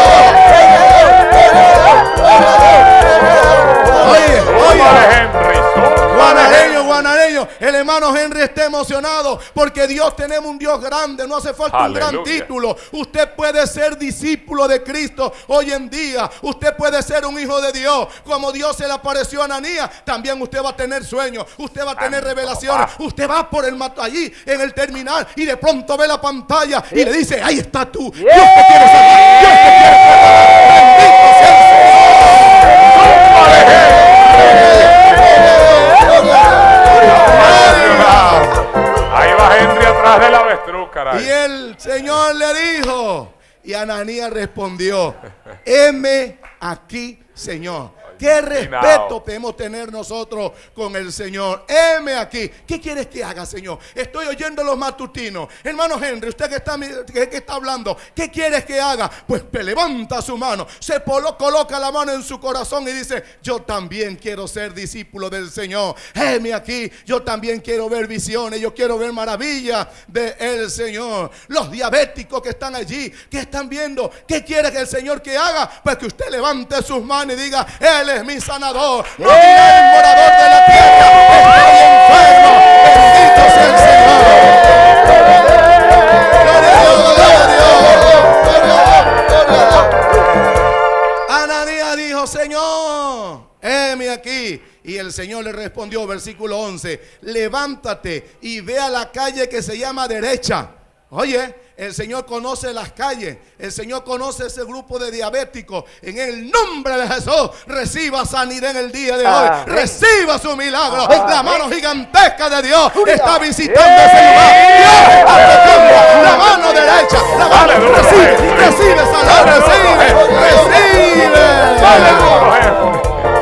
Dios. Oye, oye. Guanareño, guanareño, el hermano Henry está emocionado porque Dios, tenemos un Dios grande, no hace falta un gran Aleluya. título. Usted puede ser discípulo de Cristo hoy en día. Usted puede ser un hijo de Dios. Como Dios se le apareció a Ananías, también usted va a tener sueños, usted va a tener Anda, revelaciones. papá. Usted va por el mato allí en el terminal y de pronto ve la pantalla y le dice: ahí está tú, Dios te quiere salvar, Dios te quiere salvar. Bendito sea el Ahí va Henry atrás del avestruz, caray. Y el Señor le dijo, y Ananías respondió: heme aquí, Señor. Qué respeto podemos tener nosotros con el Señor. Heme aquí. ¿Qué quieres que haga, Señor? Estoy oyendo los matutinos. Hermano Henry, usted que está, que, que está hablando, ¿qué quieres que haga? Pues levanta su mano, se polo, coloca la mano en su corazón y dice: yo también quiero ser discípulo del Señor. Heme aquí. Yo también quiero ver visiones. Yo quiero ver maravillas del Señor. Los diabéticos que están allí, que están viendo, ¿qué quiere que el Señor que haga? Pues que usted levante sus manos y diga: Él es mi sanador. No dirá el morador de la tierra: estoy enfermo. Bendito sea el Señor. Gloria a Dios, gloria a Dios. Ananías dijo: Señor, heme aquí. Y el Señor le respondió, versículo once: levántate y ve a la calle que se llama derecha. Oye, el Señor conoce las calles. El Señor conoce ese grupo de diabéticos. En el nombre de Jesús, reciba sanidad en el día de hoy. Amén. Reciba su milagro. Amén. La mano gigantesca de Dios Aleluya. está visitando ese lugar. Dios está tocando la mano derecha. La mano, Aleluya. recibe, recibe sanidad, recibe, recibe.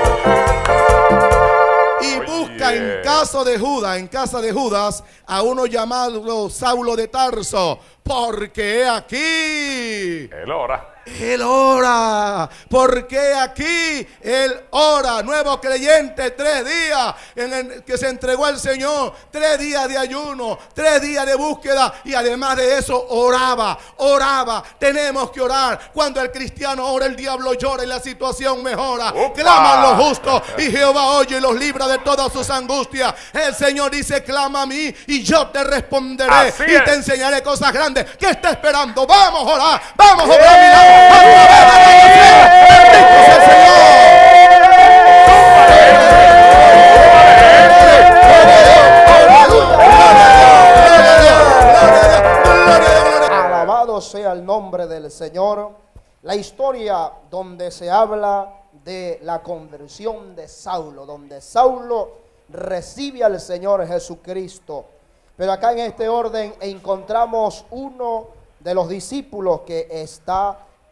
Y busca en casa de Judas, en casa de Judas, a uno llamado Saulo de Tarso, porque he aquí Él ora. Él ora, porque aquí Él ora. Nuevo creyente, tres días en el que se entregó al Señor, tres días de ayuno, tres días de búsqueda, y además de eso oraba, oraba. Tenemos que orar. Cuando el cristiano ora, el diablo llora y la situación mejora. ¡Opa! Claman los justos y Jehová oye y los libra de todas sus angustias. El Señor dice: clama a mí y yo te responderé. Así y es. te enseñaré cosas grandes. ¿Qué está esperando? Vamos a orar, vamos a orar milagros. A través de la oración. Bendito sea el Señor. Alabado sea el nombre del Señor. La historia donde se habla de la conversión de Saulo, donde Saulo recibe al Señor Jesucristo. Pero acá en este orden encontramos uno de los discípulos que está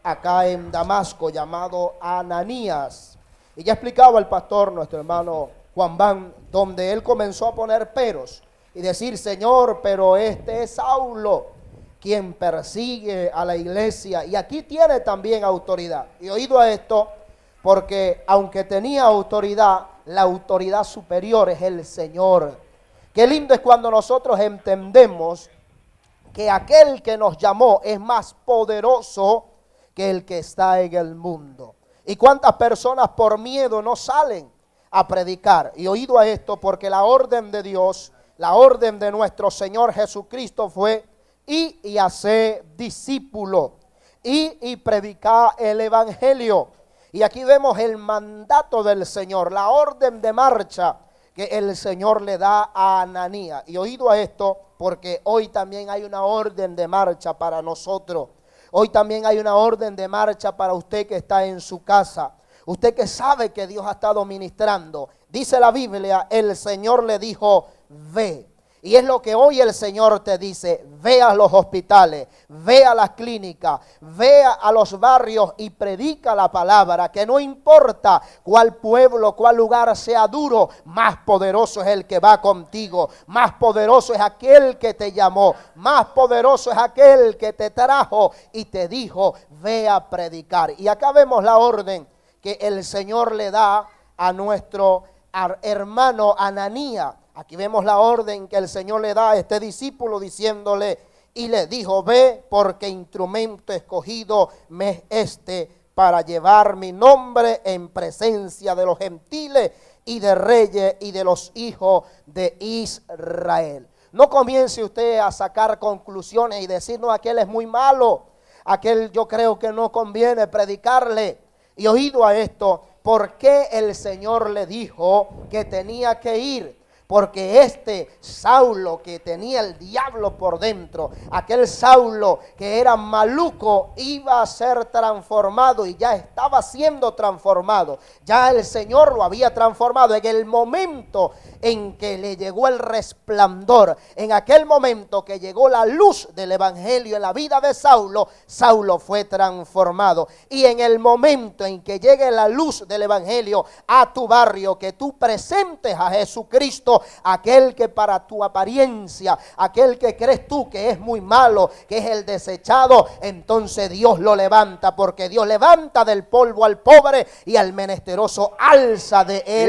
acá en Damasco llamado Ananías. Y ya explicaba el pastor, nuestro hermano Juan Van, donde él comenzó a poner peros y decir: Señor, pero este es Saulo, quien persigue a la iglesia, y aquí tiene también autoridad. Y oído a esto, porque aunque tenía autoridad, la autoridad superior es el Señor. Qué lindo es cuando nosotros entendemos que aquel que nos llamó es más poderoso que el que está en el mundo. Y cuántas personas por miedo no salen a predicar. Y oído a esto, porque la orden de Dios, la orden de nuestro Señor Jesucristo fue: y, y hacer discípulo, y, y predicar el evangelio. Y aquí vemos el mandato del Señor, la orden de marcha que el Señor le da a Ananías. Y oído a esto, porque hoy también hay una orden de marcha para nosotros. Hoy también hay una orden de marcha para usted que está en su casa. Usted que sabe que Dios ha estado ministrando. Dice la Biblia, el Señor le dijo: ve. Y es lo que hoy el Señor te dice: ve a los hospitales, ve a las clínicas, ve a los barrios y predica la palabra, que no importa cuál pueblo, cuál lugar sea duro, más poderoso es el que va contigo, más poderoso es aquel que te llamó, más poderoso es aquel que te trajo y te dijo: ve a predicar. Y acá vemos la orden que el Señor le da a nuestro hermano Ananías. Aquí vemos la orden que el Señor le da a este discípulo diciéndole: y le dijo: ve, porque instrumento escogido me es este para llevar mi nombre en presencia de los gentiles y de reyes y de los hijos de Israel. No comience usted a sacar conclusiones y decir: no, aquel es muy malo, aquel yo creo que no conviene predicarle. Y oído a esto, ¿por qué el Señor le dijo que tenía que ir? Porque este Saulo que tenía el diablo por dentro, aquel Saulo que era maluco, iba a ser transformado y ya estaba siendo transformado. Ya el Señor lo había transformado en el momento en que le llegó el resplandor, en aquel momento que llegó la luz del evangelio en la vida de Saulo, Saulo fue transformado. Y en el momento en que llegue la luz del evangelio a tu barrio, que tú presentes a Jesucristo, aquel que para tu apariencia, aquel que crees tú que es muy malo, que es el desechado, entonces Dios lo levanta, porque Dios levanta del polvo al pobre y al menesteroso alza de él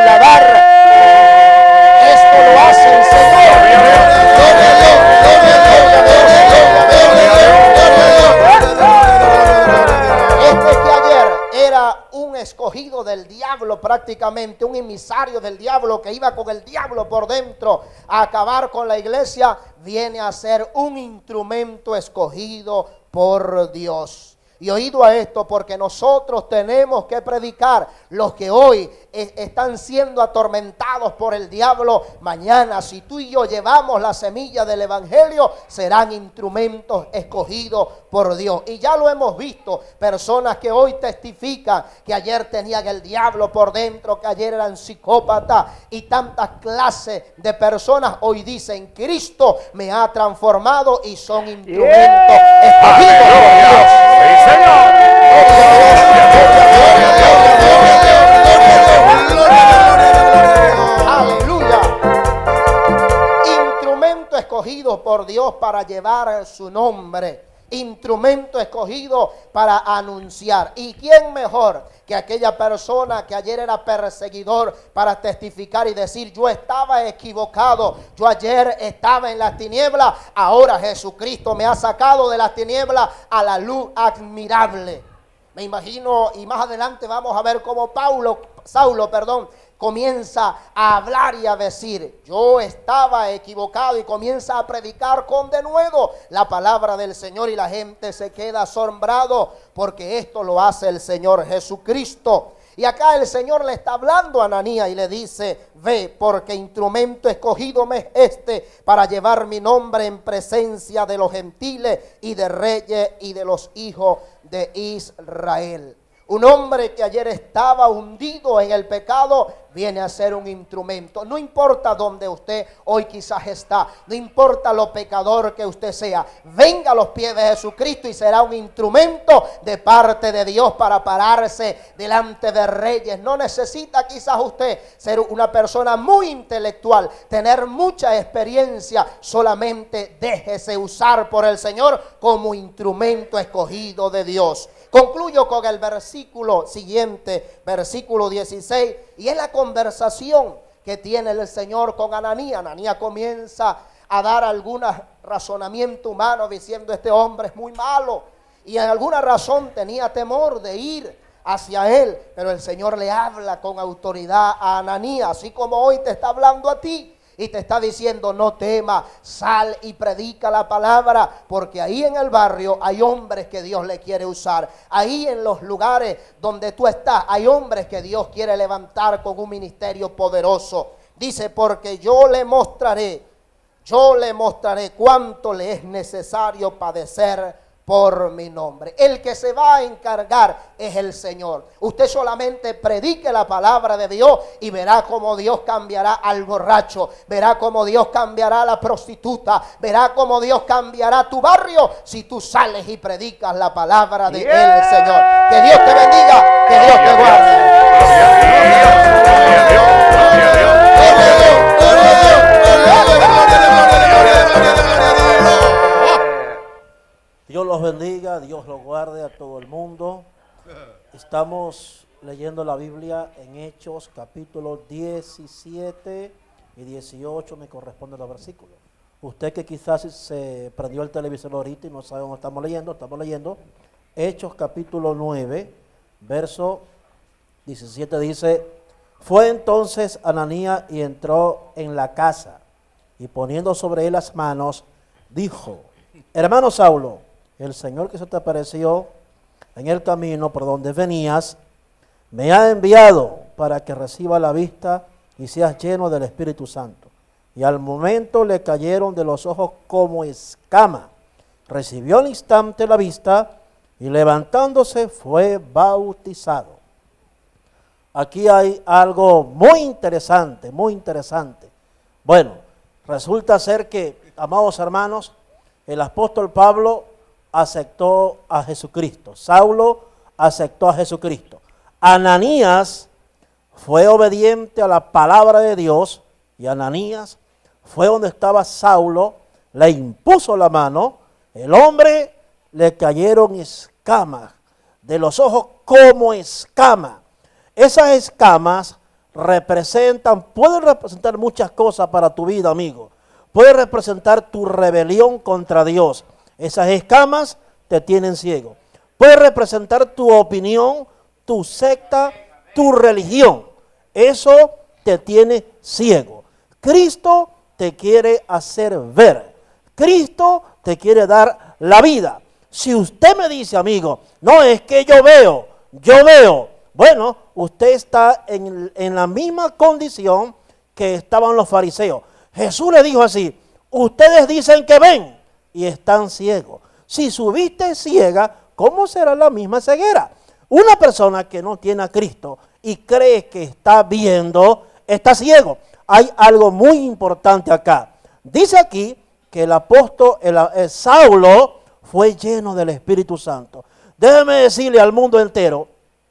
muladar. Esto lo hace el Señor. Este que ayer era un escogido del diablo, prácticamente un emisario del diablo que iba con el diablo por dentro a acabar con la iglesia, viene a ser un instrumento escogido por Dios. Y oído a esto, porque nosotros tenemos que predicar. Los que hoy es, están siendo atormentados por el diablo, mañana si tú y yo llevamos la semilla del evangelio, serán instrumentos escogidos por Dios. Y ya lo hemos visto, personas que hoy testifican que ayer tenían el diablo por dentro, que ayer eran psicópatas, y tantas clases de personas hoy dicen: Cristo me ha transformado, y son instrumentos yeah. escogidos por Dios. ¡Sí, Señor! ¡Aleluya! Instrumento escogido por Dios para llevar su nombre. Instrumento escogido para anunciar. ¿Y quién mejor que aquella persona que ayer era perseguidor para testificar y decir: yo estaba equivocado, yo ayer estaba en las tinieblas, ahora Jesucristo me ha sacado de las tinieblas a la luz admirable? Me imagino, y más adelante vamos a ver cómo Paulo, Saulo, perdón, comienza a hablar y a decir: yo estaba equivocado, y comienza a predicar con denuedo la palabra del Señor, y la gente se queda asombrado porque esto lo hace el Señor Jesucristo. Y acá el Señor le está hablando a Ananías y le dice: ve, porque instrumento escogido me es este para llevar mi nombre en presencia de los gentiles y de reyes y de los hijos de Israel. Un hombre que ayer estaba hundido en el pecado viene a ser un instrumento. No importa dónde usted hoy quizás está, no importa lo pecador que usted sea, venga a los pies de Jesucristo y será un instrumento de parte de Dios para pararse delante de reyes. No necesita quizás usted ser una persona muy intelectual, tener mucha experiencia, solamente déjese usar por el Señor como instrumento escogido de Dios. Concluyo con el versículo siguiente, versículo dieciséis, y es la conversación que tiene el Señor con Ananías. Ananías comienza a dar algún razonamiento humano diciendo: este hombre es muy malo, y en alguna razón tenía temor de ir hacia él, pero el Señor le habla con autoridad a Ananías, así como hoy te está hablando a ti. Y te está diciendo: no temas, sal y predica la palabra, porque ahí en el barrio hay hombres que Dios le quiere usar. Ahí en los lugares donde tú estás hay hombres que Dios quiere levantar con un ministerio poderoso. Dice: porque yo le mostraré, yo le mostraré cuánto le es necesario padecer por mi nombre. El que se va a encargar es el Señor. Usted solamente predique la palabra de Dios y verá cómo Dios cambiará al borracho, verá cómo Dios cambiará a la prostituta, verá cómo Dios cambiará tu barrio si tú sales y predicas la palabra de yeah. Él, Señor. Que Dios te bendiga, que Dios te guarde. Dios los bendiga, Dios los guarde a todo el mundo. Estamos leyendo la Biblia en Hechos capítulo diecisiete y dieciocho, me corresponden los versículos. Usted que quizás se prendió el televisor ahorita y no sabe dónde estamos leyendo, estamos leyendo Hechos capítulo nueve, verso diecisiete, dice: fue entonces Ananías y entró en la casa, y poniendo sobre él las manos, dijo: hermano Saulo, el Señor que se te apareció en el camino por donde venías, me ha enviado para que reciba la vista y seas lleno del Espíritu Santo. Y al momento le cayeron de los ojos como escama. Recibió al instante la vista y levantándose fue bautizado. Aquí hay algo muy interesante, muy interesante. Bueno, resulta ser que, amados hermanos, el apóstol Pablo aceptó a Jesucristo. Saulo aceptó a Jesucristo. Ananías fue obediente a la palabra de Dios, y Ananías fue donde estaba Saulo, le impuso la mano, el hombre le cayeron escamas de los ojos como escamas. Esas escamas representan, pueden representar muchas cosas para tu vida, amigo. Puede representar tu rebelión contra Dios. Esas escamas te tienen ciego. Puede representar tu opinión, tu secta, tu religión. Eso te tiene ciego. Cristo te quiere hacer ver. Cristo te quiere dar la vida. Si usted me dice, amigo, no, es que yo veo, yo veo. Bueno, usted está en, en la misma condición que estaban los fariseos. Jesús le dijo así: ustedes dicen que ven y están ciegos. Si su vista es ciega, ¿cómo será la misma ceguera? Una persona que no tiene a Cristo y cree que está viendo, está ciego. Hay algo muy importante acá. Dice aquí que el apóstol, el, el Saulo, fue lleno del Espíritu Santo. Déjeme decirle al mundo entero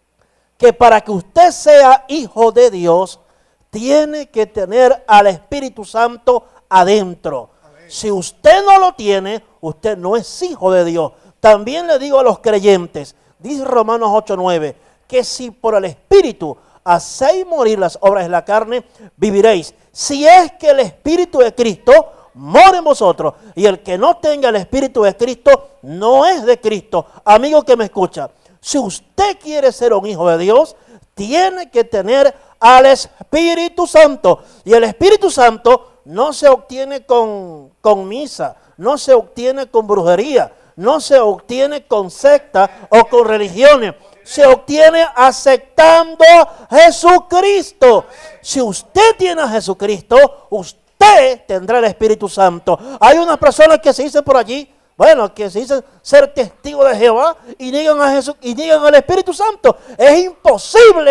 que para que usted sea hijo de Dios, tiene que tener al Espíritu Santo adentro. Amén. Si usted no lo tiene, usted no es hijo de Dios. También le digo a los creyentes, dice Romanos ocho nueve, que si por el Espíritu hacéis morir las obras de la carne, viviréis. Si es que el Espíritu de Cristo mora en vosotros, y el que no tenga el Espíritu de Cristo no es de Cristo. Amigo que me escucha, si usted quiere ser un hijo de Dios, tiene que tener al Espíritu Santo. Y el Espíritu Santo no se obtiene con, con misa, no se obtiene con brujería, no se obtiene con secta o con religiones. Se obtiene aceptando a Jesucristo. Si usted tiene a Jesucristo, usted tendrá el Espíritu Santo. Hay unas personas que se dicen por allí, bueno, que se dicen ser testigos de Jehová y niegan a Jesús y niegan al Espíritu Santo. Es imposible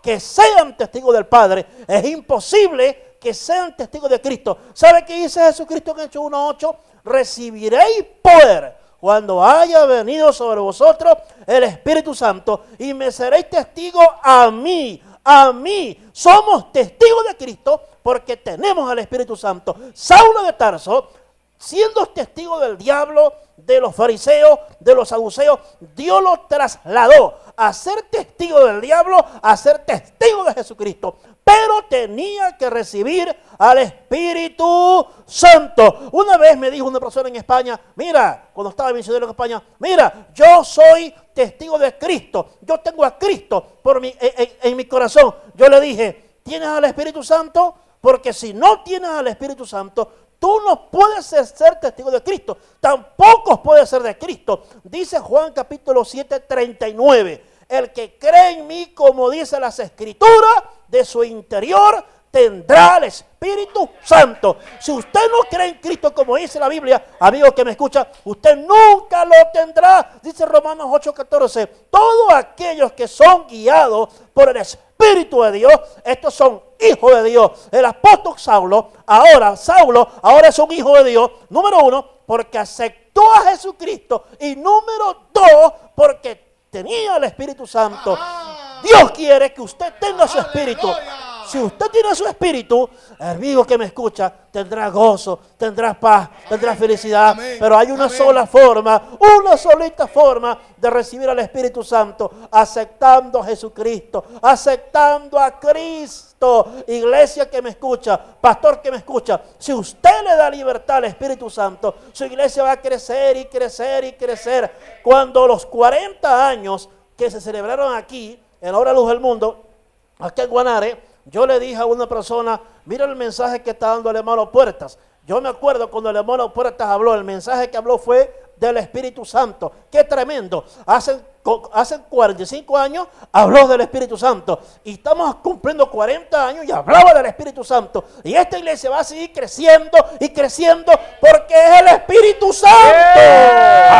que sean testigos del Padre. Es imposible que sean testigos de Cristo. ¿Sabe qué dice Jesucristo en Hechos uno ocho? Recibiréis poder cuando haya venido sobre vosotros el Espíritu Santo y me seréis testigos a mí, a mí. Somos testigos de Cristo porque tenemos al Espíritu Santo. Saulo de Tarso, siendo testigo del diablo, de los fariseos, de los saduceos, Dios lo trasladó a ser testigo del diablo, a ser testigo de Jesucristo. Pero tenía que recibir al Espíritu Santo. Una vez me dijo una persona en España, mira, cuando estaba misionero en España, mira, yo soy testigo de Cristo, yo tengo a Cristo por mi, en, en, en mi corazón. Yo le dije, ¿tienes al Espíritu Santo? Porque si no tienes al Espíritu Santo, tú no puedes ser, ser testigo de Cristo, tampoco puedes ser de Cristo. Dice Juan capítulo siete, treinta y nueve, el que cree en mí, como dice las Escrituras, de su interior tendrá el Espíritu Santo. Si usted no cree en Cristo, como dice la Biblia, amigo que me escucha, usted nunca lo tendrá. Dice Romanos ocho, catorce, todos aquellos que son guiados por el Espíritu de Dios, estos son hijos de Dios. El apóstol Saulo, ahora Saulo, ahora es un hijo de Dios, número uno, porque aceptó a Jesucristo, y número dos, porque tenía el Espíritu Santo. Dios quiere que usted tenga su Espíritu. Si usted tiene su Espíritu, amigo que me escucha, tendrá gozo, tendrá paz, tendrá felicidad. Amén. Pero hay una Amén. sola forma, una solita forma de recibir al Espíritu Santo, aceptando a Jesucristo, aceptando a Cristo. Iglesia que me escucha, pastor que me escucha, si usted le da libertad al Espíritu Santo, su iglesia va a crecer y crecer y crecer. Cuando los cuarenta años que se celebraron aquí, en la Hora Luz del Mundo, aquí en Guanare, yo le dije a una persona, mira el mensaje que está dando el hermano Puertas. Yo me acuerdo cuando el hermano Puertas habló, el mensaje que habló fue del Espíritu Santo. ¡Qué tremendo! Hace, hace cuarenta y cinco años habló del Espíritu Santo. Y estamos cumpliendo cuarenta años y hablaba del Espíritu Santo. Y esta iglesia va a seguir creciendo y creciendo porque es el Espíritu Santo. Yeah.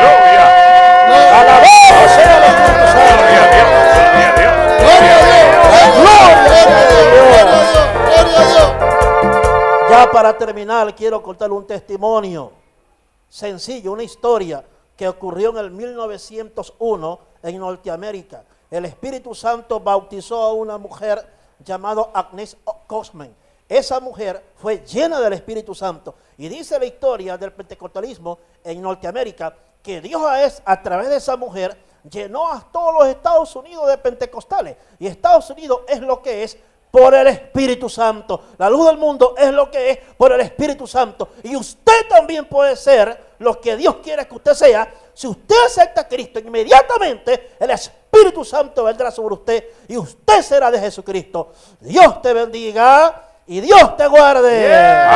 ¡Aleluya! ¡Alabado sea el Espíritu Santo! ¡Gloria a Dios! ¡Gloria a Dios! ¡Gloria a Dios! ¡Gloria a Dios! ¡Gloria a Dios! Ya para terminar, quiero contarle un testimonio sencillo, una historia que ocurrió en el mil novecientos uno en Norteamérica. El Espíritu Santo bautizó a una mujer llamada Agnes Cosman. Esa mujer fue llena del Espíritu Santo. Y dice la historia del pentecostalismo en Norteamérica que Dios es, a través de esa mujer llenó a todos los Estados Unidos de pentecostales. Y Estados Unidos es lo que es por el Espíritu Santo. La luz del mundo es lo que es por el Espíritu Santo. Y usted también puede ser lo que Dios quiere que usted sea. Si usted acepta a Cristo, inmediatamente el Espíritu Santo vendrá sobre usted y usted será de Jesucristo. Dios te bendiga y Dios te guarde. Yeah.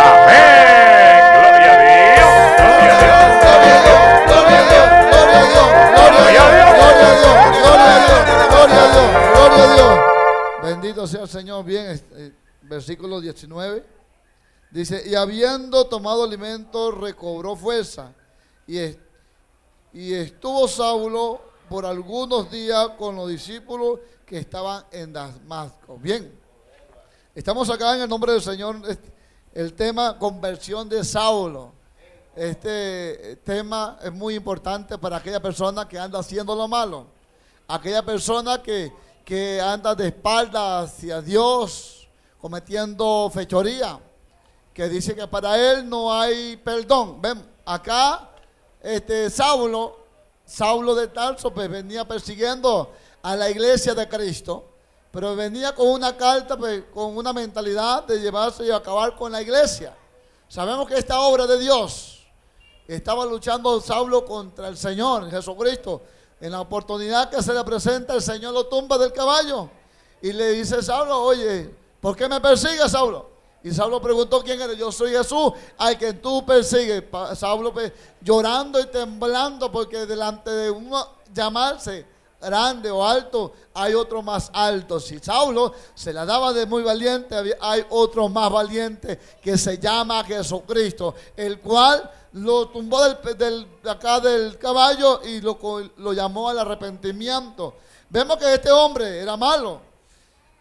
Amén. Gloria a Dios. Gloria a Dios. Gloria a Dios, gloria a Dios, gloria a Dios, gloria a Dios, gloria a Dios, gloria a Dios, gloria a Dios. Bendito sea el Señor. Bien, eh, versículo diecinueve. Dice, y habiendo tomado alimento, recobró fuerza. Y, est y estuvo Saulo por algunos días con los discípulos que estaban en Damasco. Bien, estamos acá en el nombre del Señor. El tema conversión de Saulo. Este tema es muy importante para aquella persona que anda haciendo lo malo. Aquella persona que, que anda de espaldas hacia Dios, cometiendo fechoría, que dice que para él no hay perdón. Ven, acá este Saulo, Saulo de Tarso, pues venía persiguiendo a la iglesia de Cristo, pero venía con una carta, pues, con una mentalidad de llevarse y acabar con la iglesia. Sabemos que esta obra de Dios estaba luchando Saulo contra el Señor Jesucristo. En la oportunidad que se le presenta, el Señor lo tumba del caballo y le dice Saulo, oye, ¿por qué me persigues, Saulo? Y Saulo preguntó, ¿quién eres? Yo soy Jesús, al que tú persigues. Saulo pues, llorando y temblando, porque delante de uno llamarse grande o alto, hay otro más alto. Si Saulo se la daba de muy valiente, hay otro más valiente que se llama Jesucristo, el cual lo tumbó del, del, de acá del caballo y lo, lo llamó al arrepentimiento. Vemos que este hombre era malo.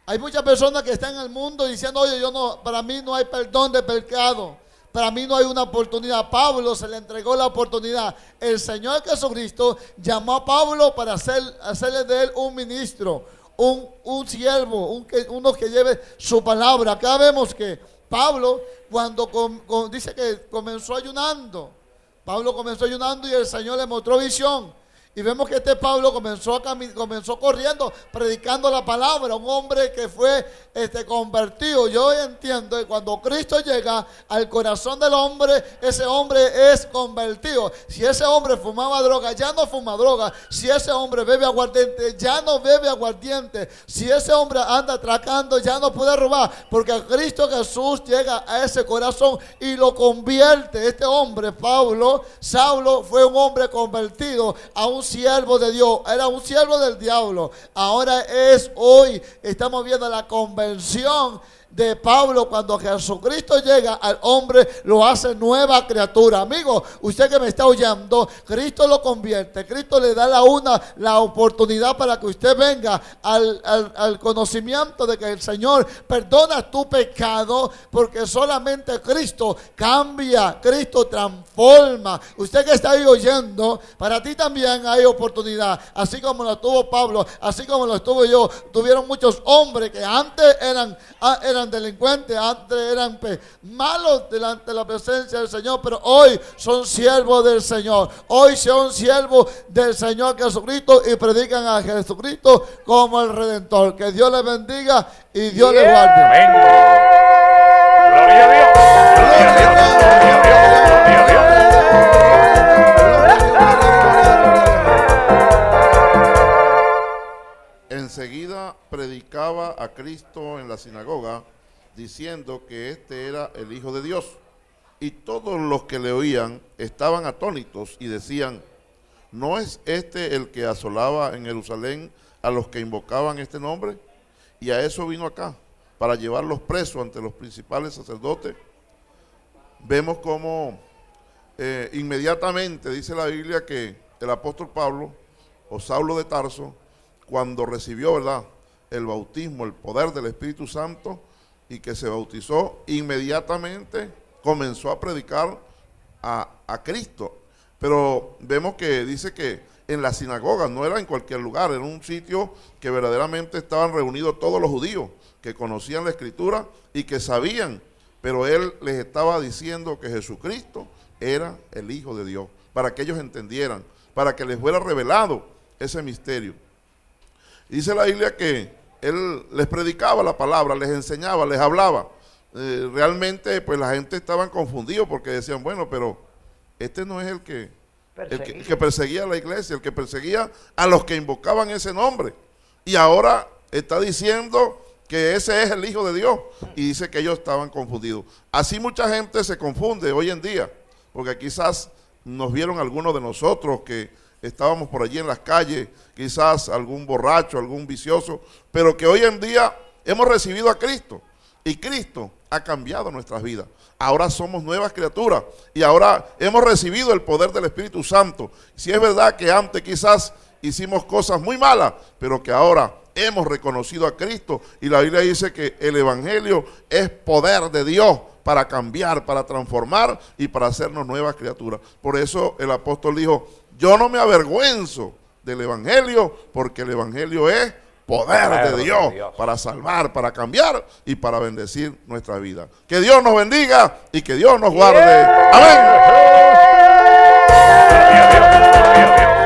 Hay muchas personas que están en el mundo diciendo, oye, yo no, para mí no hay perdón de pecado. Para mí no hay una oportunidad. Pablo se le entregó la oportunidad. El Señor Jesucristo llamó a Pablo para hacer, hacerle de él un ministro, un, un siervo, un, uno que lleve su palabra. Acá vemos que Pablo, cuando com, com, dice que comenzó ayunando, Pablo comenzó ayunando y el Señor le mostró visión. Y vemos que este Pablo comenzó, a comenzó corriendo, predicando la palabra, un hombre que fue este, convertido. Yo entiendo que cuando Cristo llega al corazón del hombre, ese hombre es convertido. Si ese hombre fumaba droga, ya no fuma droga. Si ese hombre bebe aguardiente, ya no bebe aguardiente. Si ese hombre anda atracando, ya no puede robar. Porque Cristo Jesús llega a ese corazón y lo convierte. Este hombre, Pablo, Saulo, fue un hombre convertido a un siervo de Dios. Era un siervo del diablo. Ahora es hoy, estamos viendo la conversión de Pablo. Cuando Jesucristo llega al hombre, lo hace nueva criatura. Amigo, usted que me está oyendo, Cristo lo convierte. Cristo le da la una la oportunidad para que usted venga al, al, al conocimiento de que el Señor perdona tu pecado, porque solamente Cristo cambia, Cristo transforma. Usted que está ahí oyendo, para ti también hay oportunidad, así como lo tuvo Pablo, así como lo estuve yo. Tuvieron muchos hombres que antes eran, eran delincuentes, antes eran malos delante de la presencia del Señor, pero hoy son siervos del Señor. Hoy son siervos del Señor Jesucristo y predican a Jesucristo como el Redentor. Que Dios les bendiga y Dios les guarde. Amén. Gloria a Dios. Gloria a Dios. Gloria a Dios. Gloria a Dios. Enseguida predicaba a Cristo en la sinagoga, diciendo que este era el Hijo de Dios. Y todos los que le oían estaban atónitos y decían, ¿no es este el que asolaba en Jerusalén a los que invocaban este nombre? Y a eso vino acá, para llevarlos presos ante los principales sacerdotes. Vemos cómo eh, inmediatamente dice la Biblia que el apóstol Pablo, o Saulo de Tarso, cuando recibió, ¿verdad?, el bautismo, el poder del Espíritu Santo, y que se bautizó, inmediatamente comenzó a predicar a, a Cristo. Pero vemos que dice que en la sinagoga, no era en cualquier lugar, era un sitio que verdaderamente estaban reunidos todos los judíos que conocían la Escritura y que sabían, pero él les estaba diciendo que Jesucristo era el Hijo de Dios, para que ellos entendieran, para que les fuera revelado ese misterio. Dice la Biblia que él les predicaba la palabra, les enseñaba, les hablaba. Eh, realmente pues la gente estaba confundida porque decían, bueno, pero este no es el que, el que, el que perseguía a la iglesia, el que perseguía a los que invocaban ese nombre. Y ahora está diciendo que ese es el Hijo de Dios. Y dice que ellos estaban confundidos. Así mucha gente se confunde hoy en día, porque quizás nos vieron algunos de nosotros que estábamos por allí en las calles, quizás algún borracho, algún vicioso, pero que hoy en día hemos recibido a Cristo y Cristo ha cambiado nuestras vidas. Ahora somos nuevas criaturas y ahora hemos recibido el poder del Espíritu Santo. Si es verdad que antes quizás hicimos cosas muy malas, pero que ahora hemos reconocido a Cristo, y la Biblia dice que el Evangelio es poder de Dios para cambiar, para transformar y para hacernos nuevas criaturas. Por eso el apóstol dijo, yo no me avergüenzo del Evangelio, porque el Evangelio es poder, poder de, Dios, de Dios para salvar, para cambiar y para bendecir nuestra vida. Que Dios nos bendiga y que Dios nos guarde. Yeah. Amén.